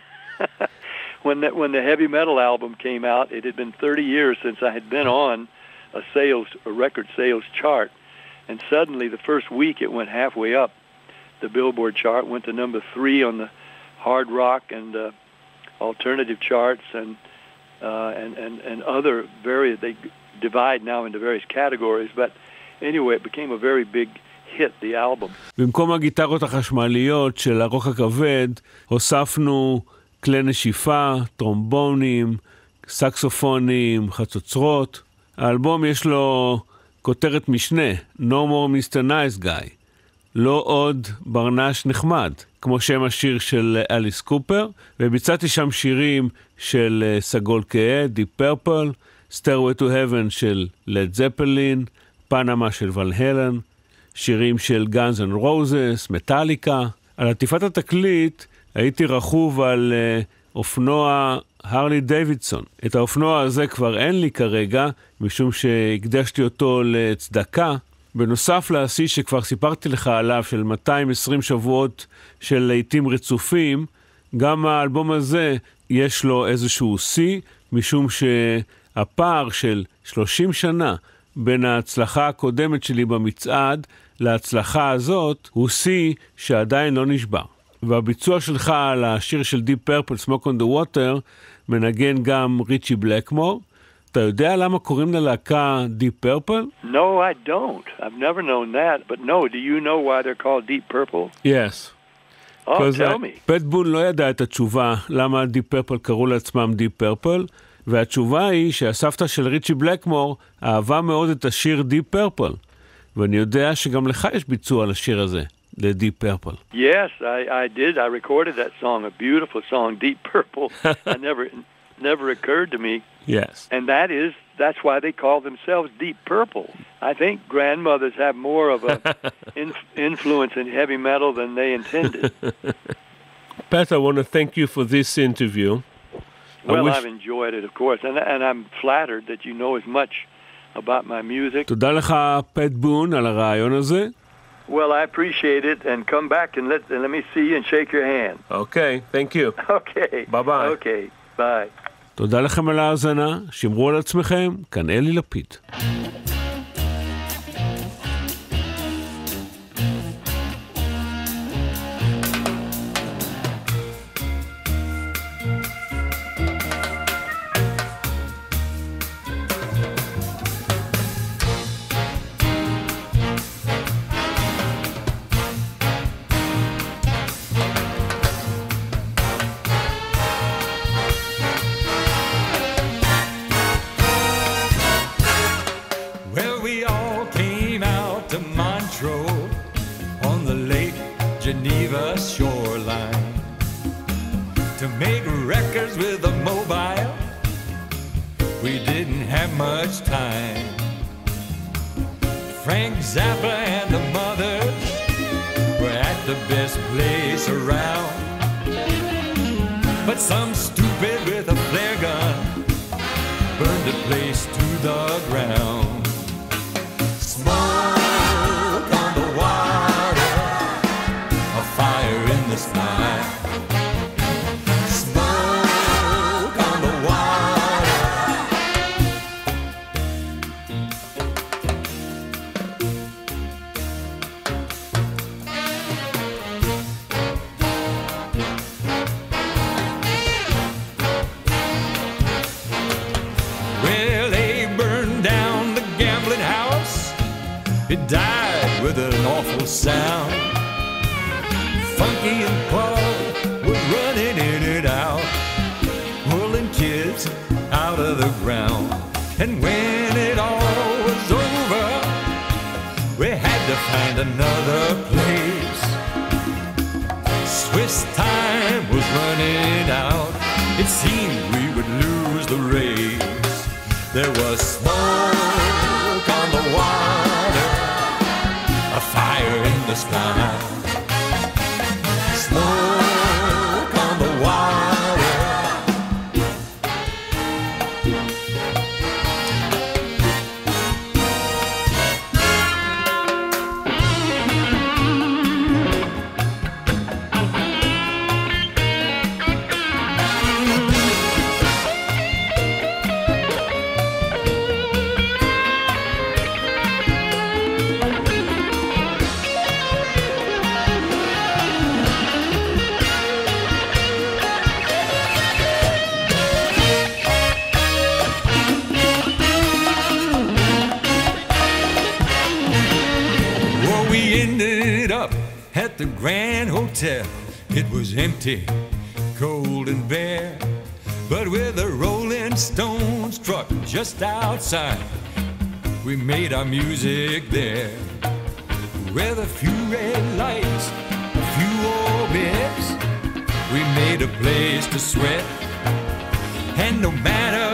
when the, when the heavy metal album came out, it had been thirty years since I had been on a sales, a record sales chart, and suddenly the first week it went halfway up. The Billboard chart went to number three on the hard rock and uh, alternative charts, and uh, and and and other various. They divide now into various categories, but anyway, it became a very big hit, the album. במקום הגיטרות החשמליות של הרוק הכבד, הוספנו כלי נשיפה, טרומבונים, סקסופונים, חצוצרות. האלבום יש לו כותרת משנה, No More מיסטר Nice Guy, לא עוד ברנש נחמד, כמו שם השיר של אליס קופר, וביצעתי שם שירים של סגול כהה, Deep Purple, Stairway to Heaven של לד זפלין, פנמה של ון הלן, שירים של Guns N' Roses, מטליקה. על עטיפת התקליט הייתי רכוב על uh, אופנוע הרלי דיווידסון. את האופנוע הזה כבר אין לי כרגע, משום שהקדשתי אותו לצדקה, בנוסף לעשי שכבר סיפרתי לך עליו של מאתיים ועשרים שבועות של לעיתים רצופים, גם האלבום הזה יש לו איזשהו סי, משום שהפער של שלושים שנה בין ההצלחה הקודמת שלי במצעד להצלחה הזאת הוא סי שעדיין לא נשבר. והביצוע שלך על השיר של Deep Purple, Smoke on the Water, מנגן גם ריצ'י בלקמור. אתה יודע למה קוראים ללהקה Deep Purple? No, I don't. I've never known that. But no, do you know why they're called Deep Purple? Yes. Oh, tell me. פט בון לא ידע את התשובה למה Deep Purple קראו לעצמם Deep Purple, והתשובה היא שהסבתא של ריצ'י בלקמור אהבה מאוד את השיר Deep Purple, ואני יודע שגם לך יש ביצוע על השיר הזה, ל-Deep Purple. Yes, I, I did. I recorded that song, a beautiful song, Deep Purple. I never, never occurred to me. Yes. And that is, that's why they call themselves Deep Purple. I think grandmothers have more of a inf- influence in heavy metal than they intended. Pat, I want to thank you for this interview. Well, wish... I've enjoyed it, of course, and, and I'm flattered that you know as much about my music. תודה לך, פט בון, על הרעיון הזה. Well, I appreciate it, and come back and let, and let me see you and shake your hand. Okay, thank you. Okay. Bye-bye. Okay, bye. תודה לכם על ההאזנה, שמרו על עצמכם, כאן אלי לפיד. It died with an awful sound. Funky and Paul was running in and out, pulling kids out of the ground. And when it all was over, we had to find another place. Swiss time was running out. It seemed we would lose the race. There was smoke on the water, a fire in the sky. Smoke on the water. At the Grand Hotel, it was empty, cold and bare, but with a Rolling Stones truck just outside, we made our music there. With a few red lights, a few old beds, we made a place to sweat. And no matter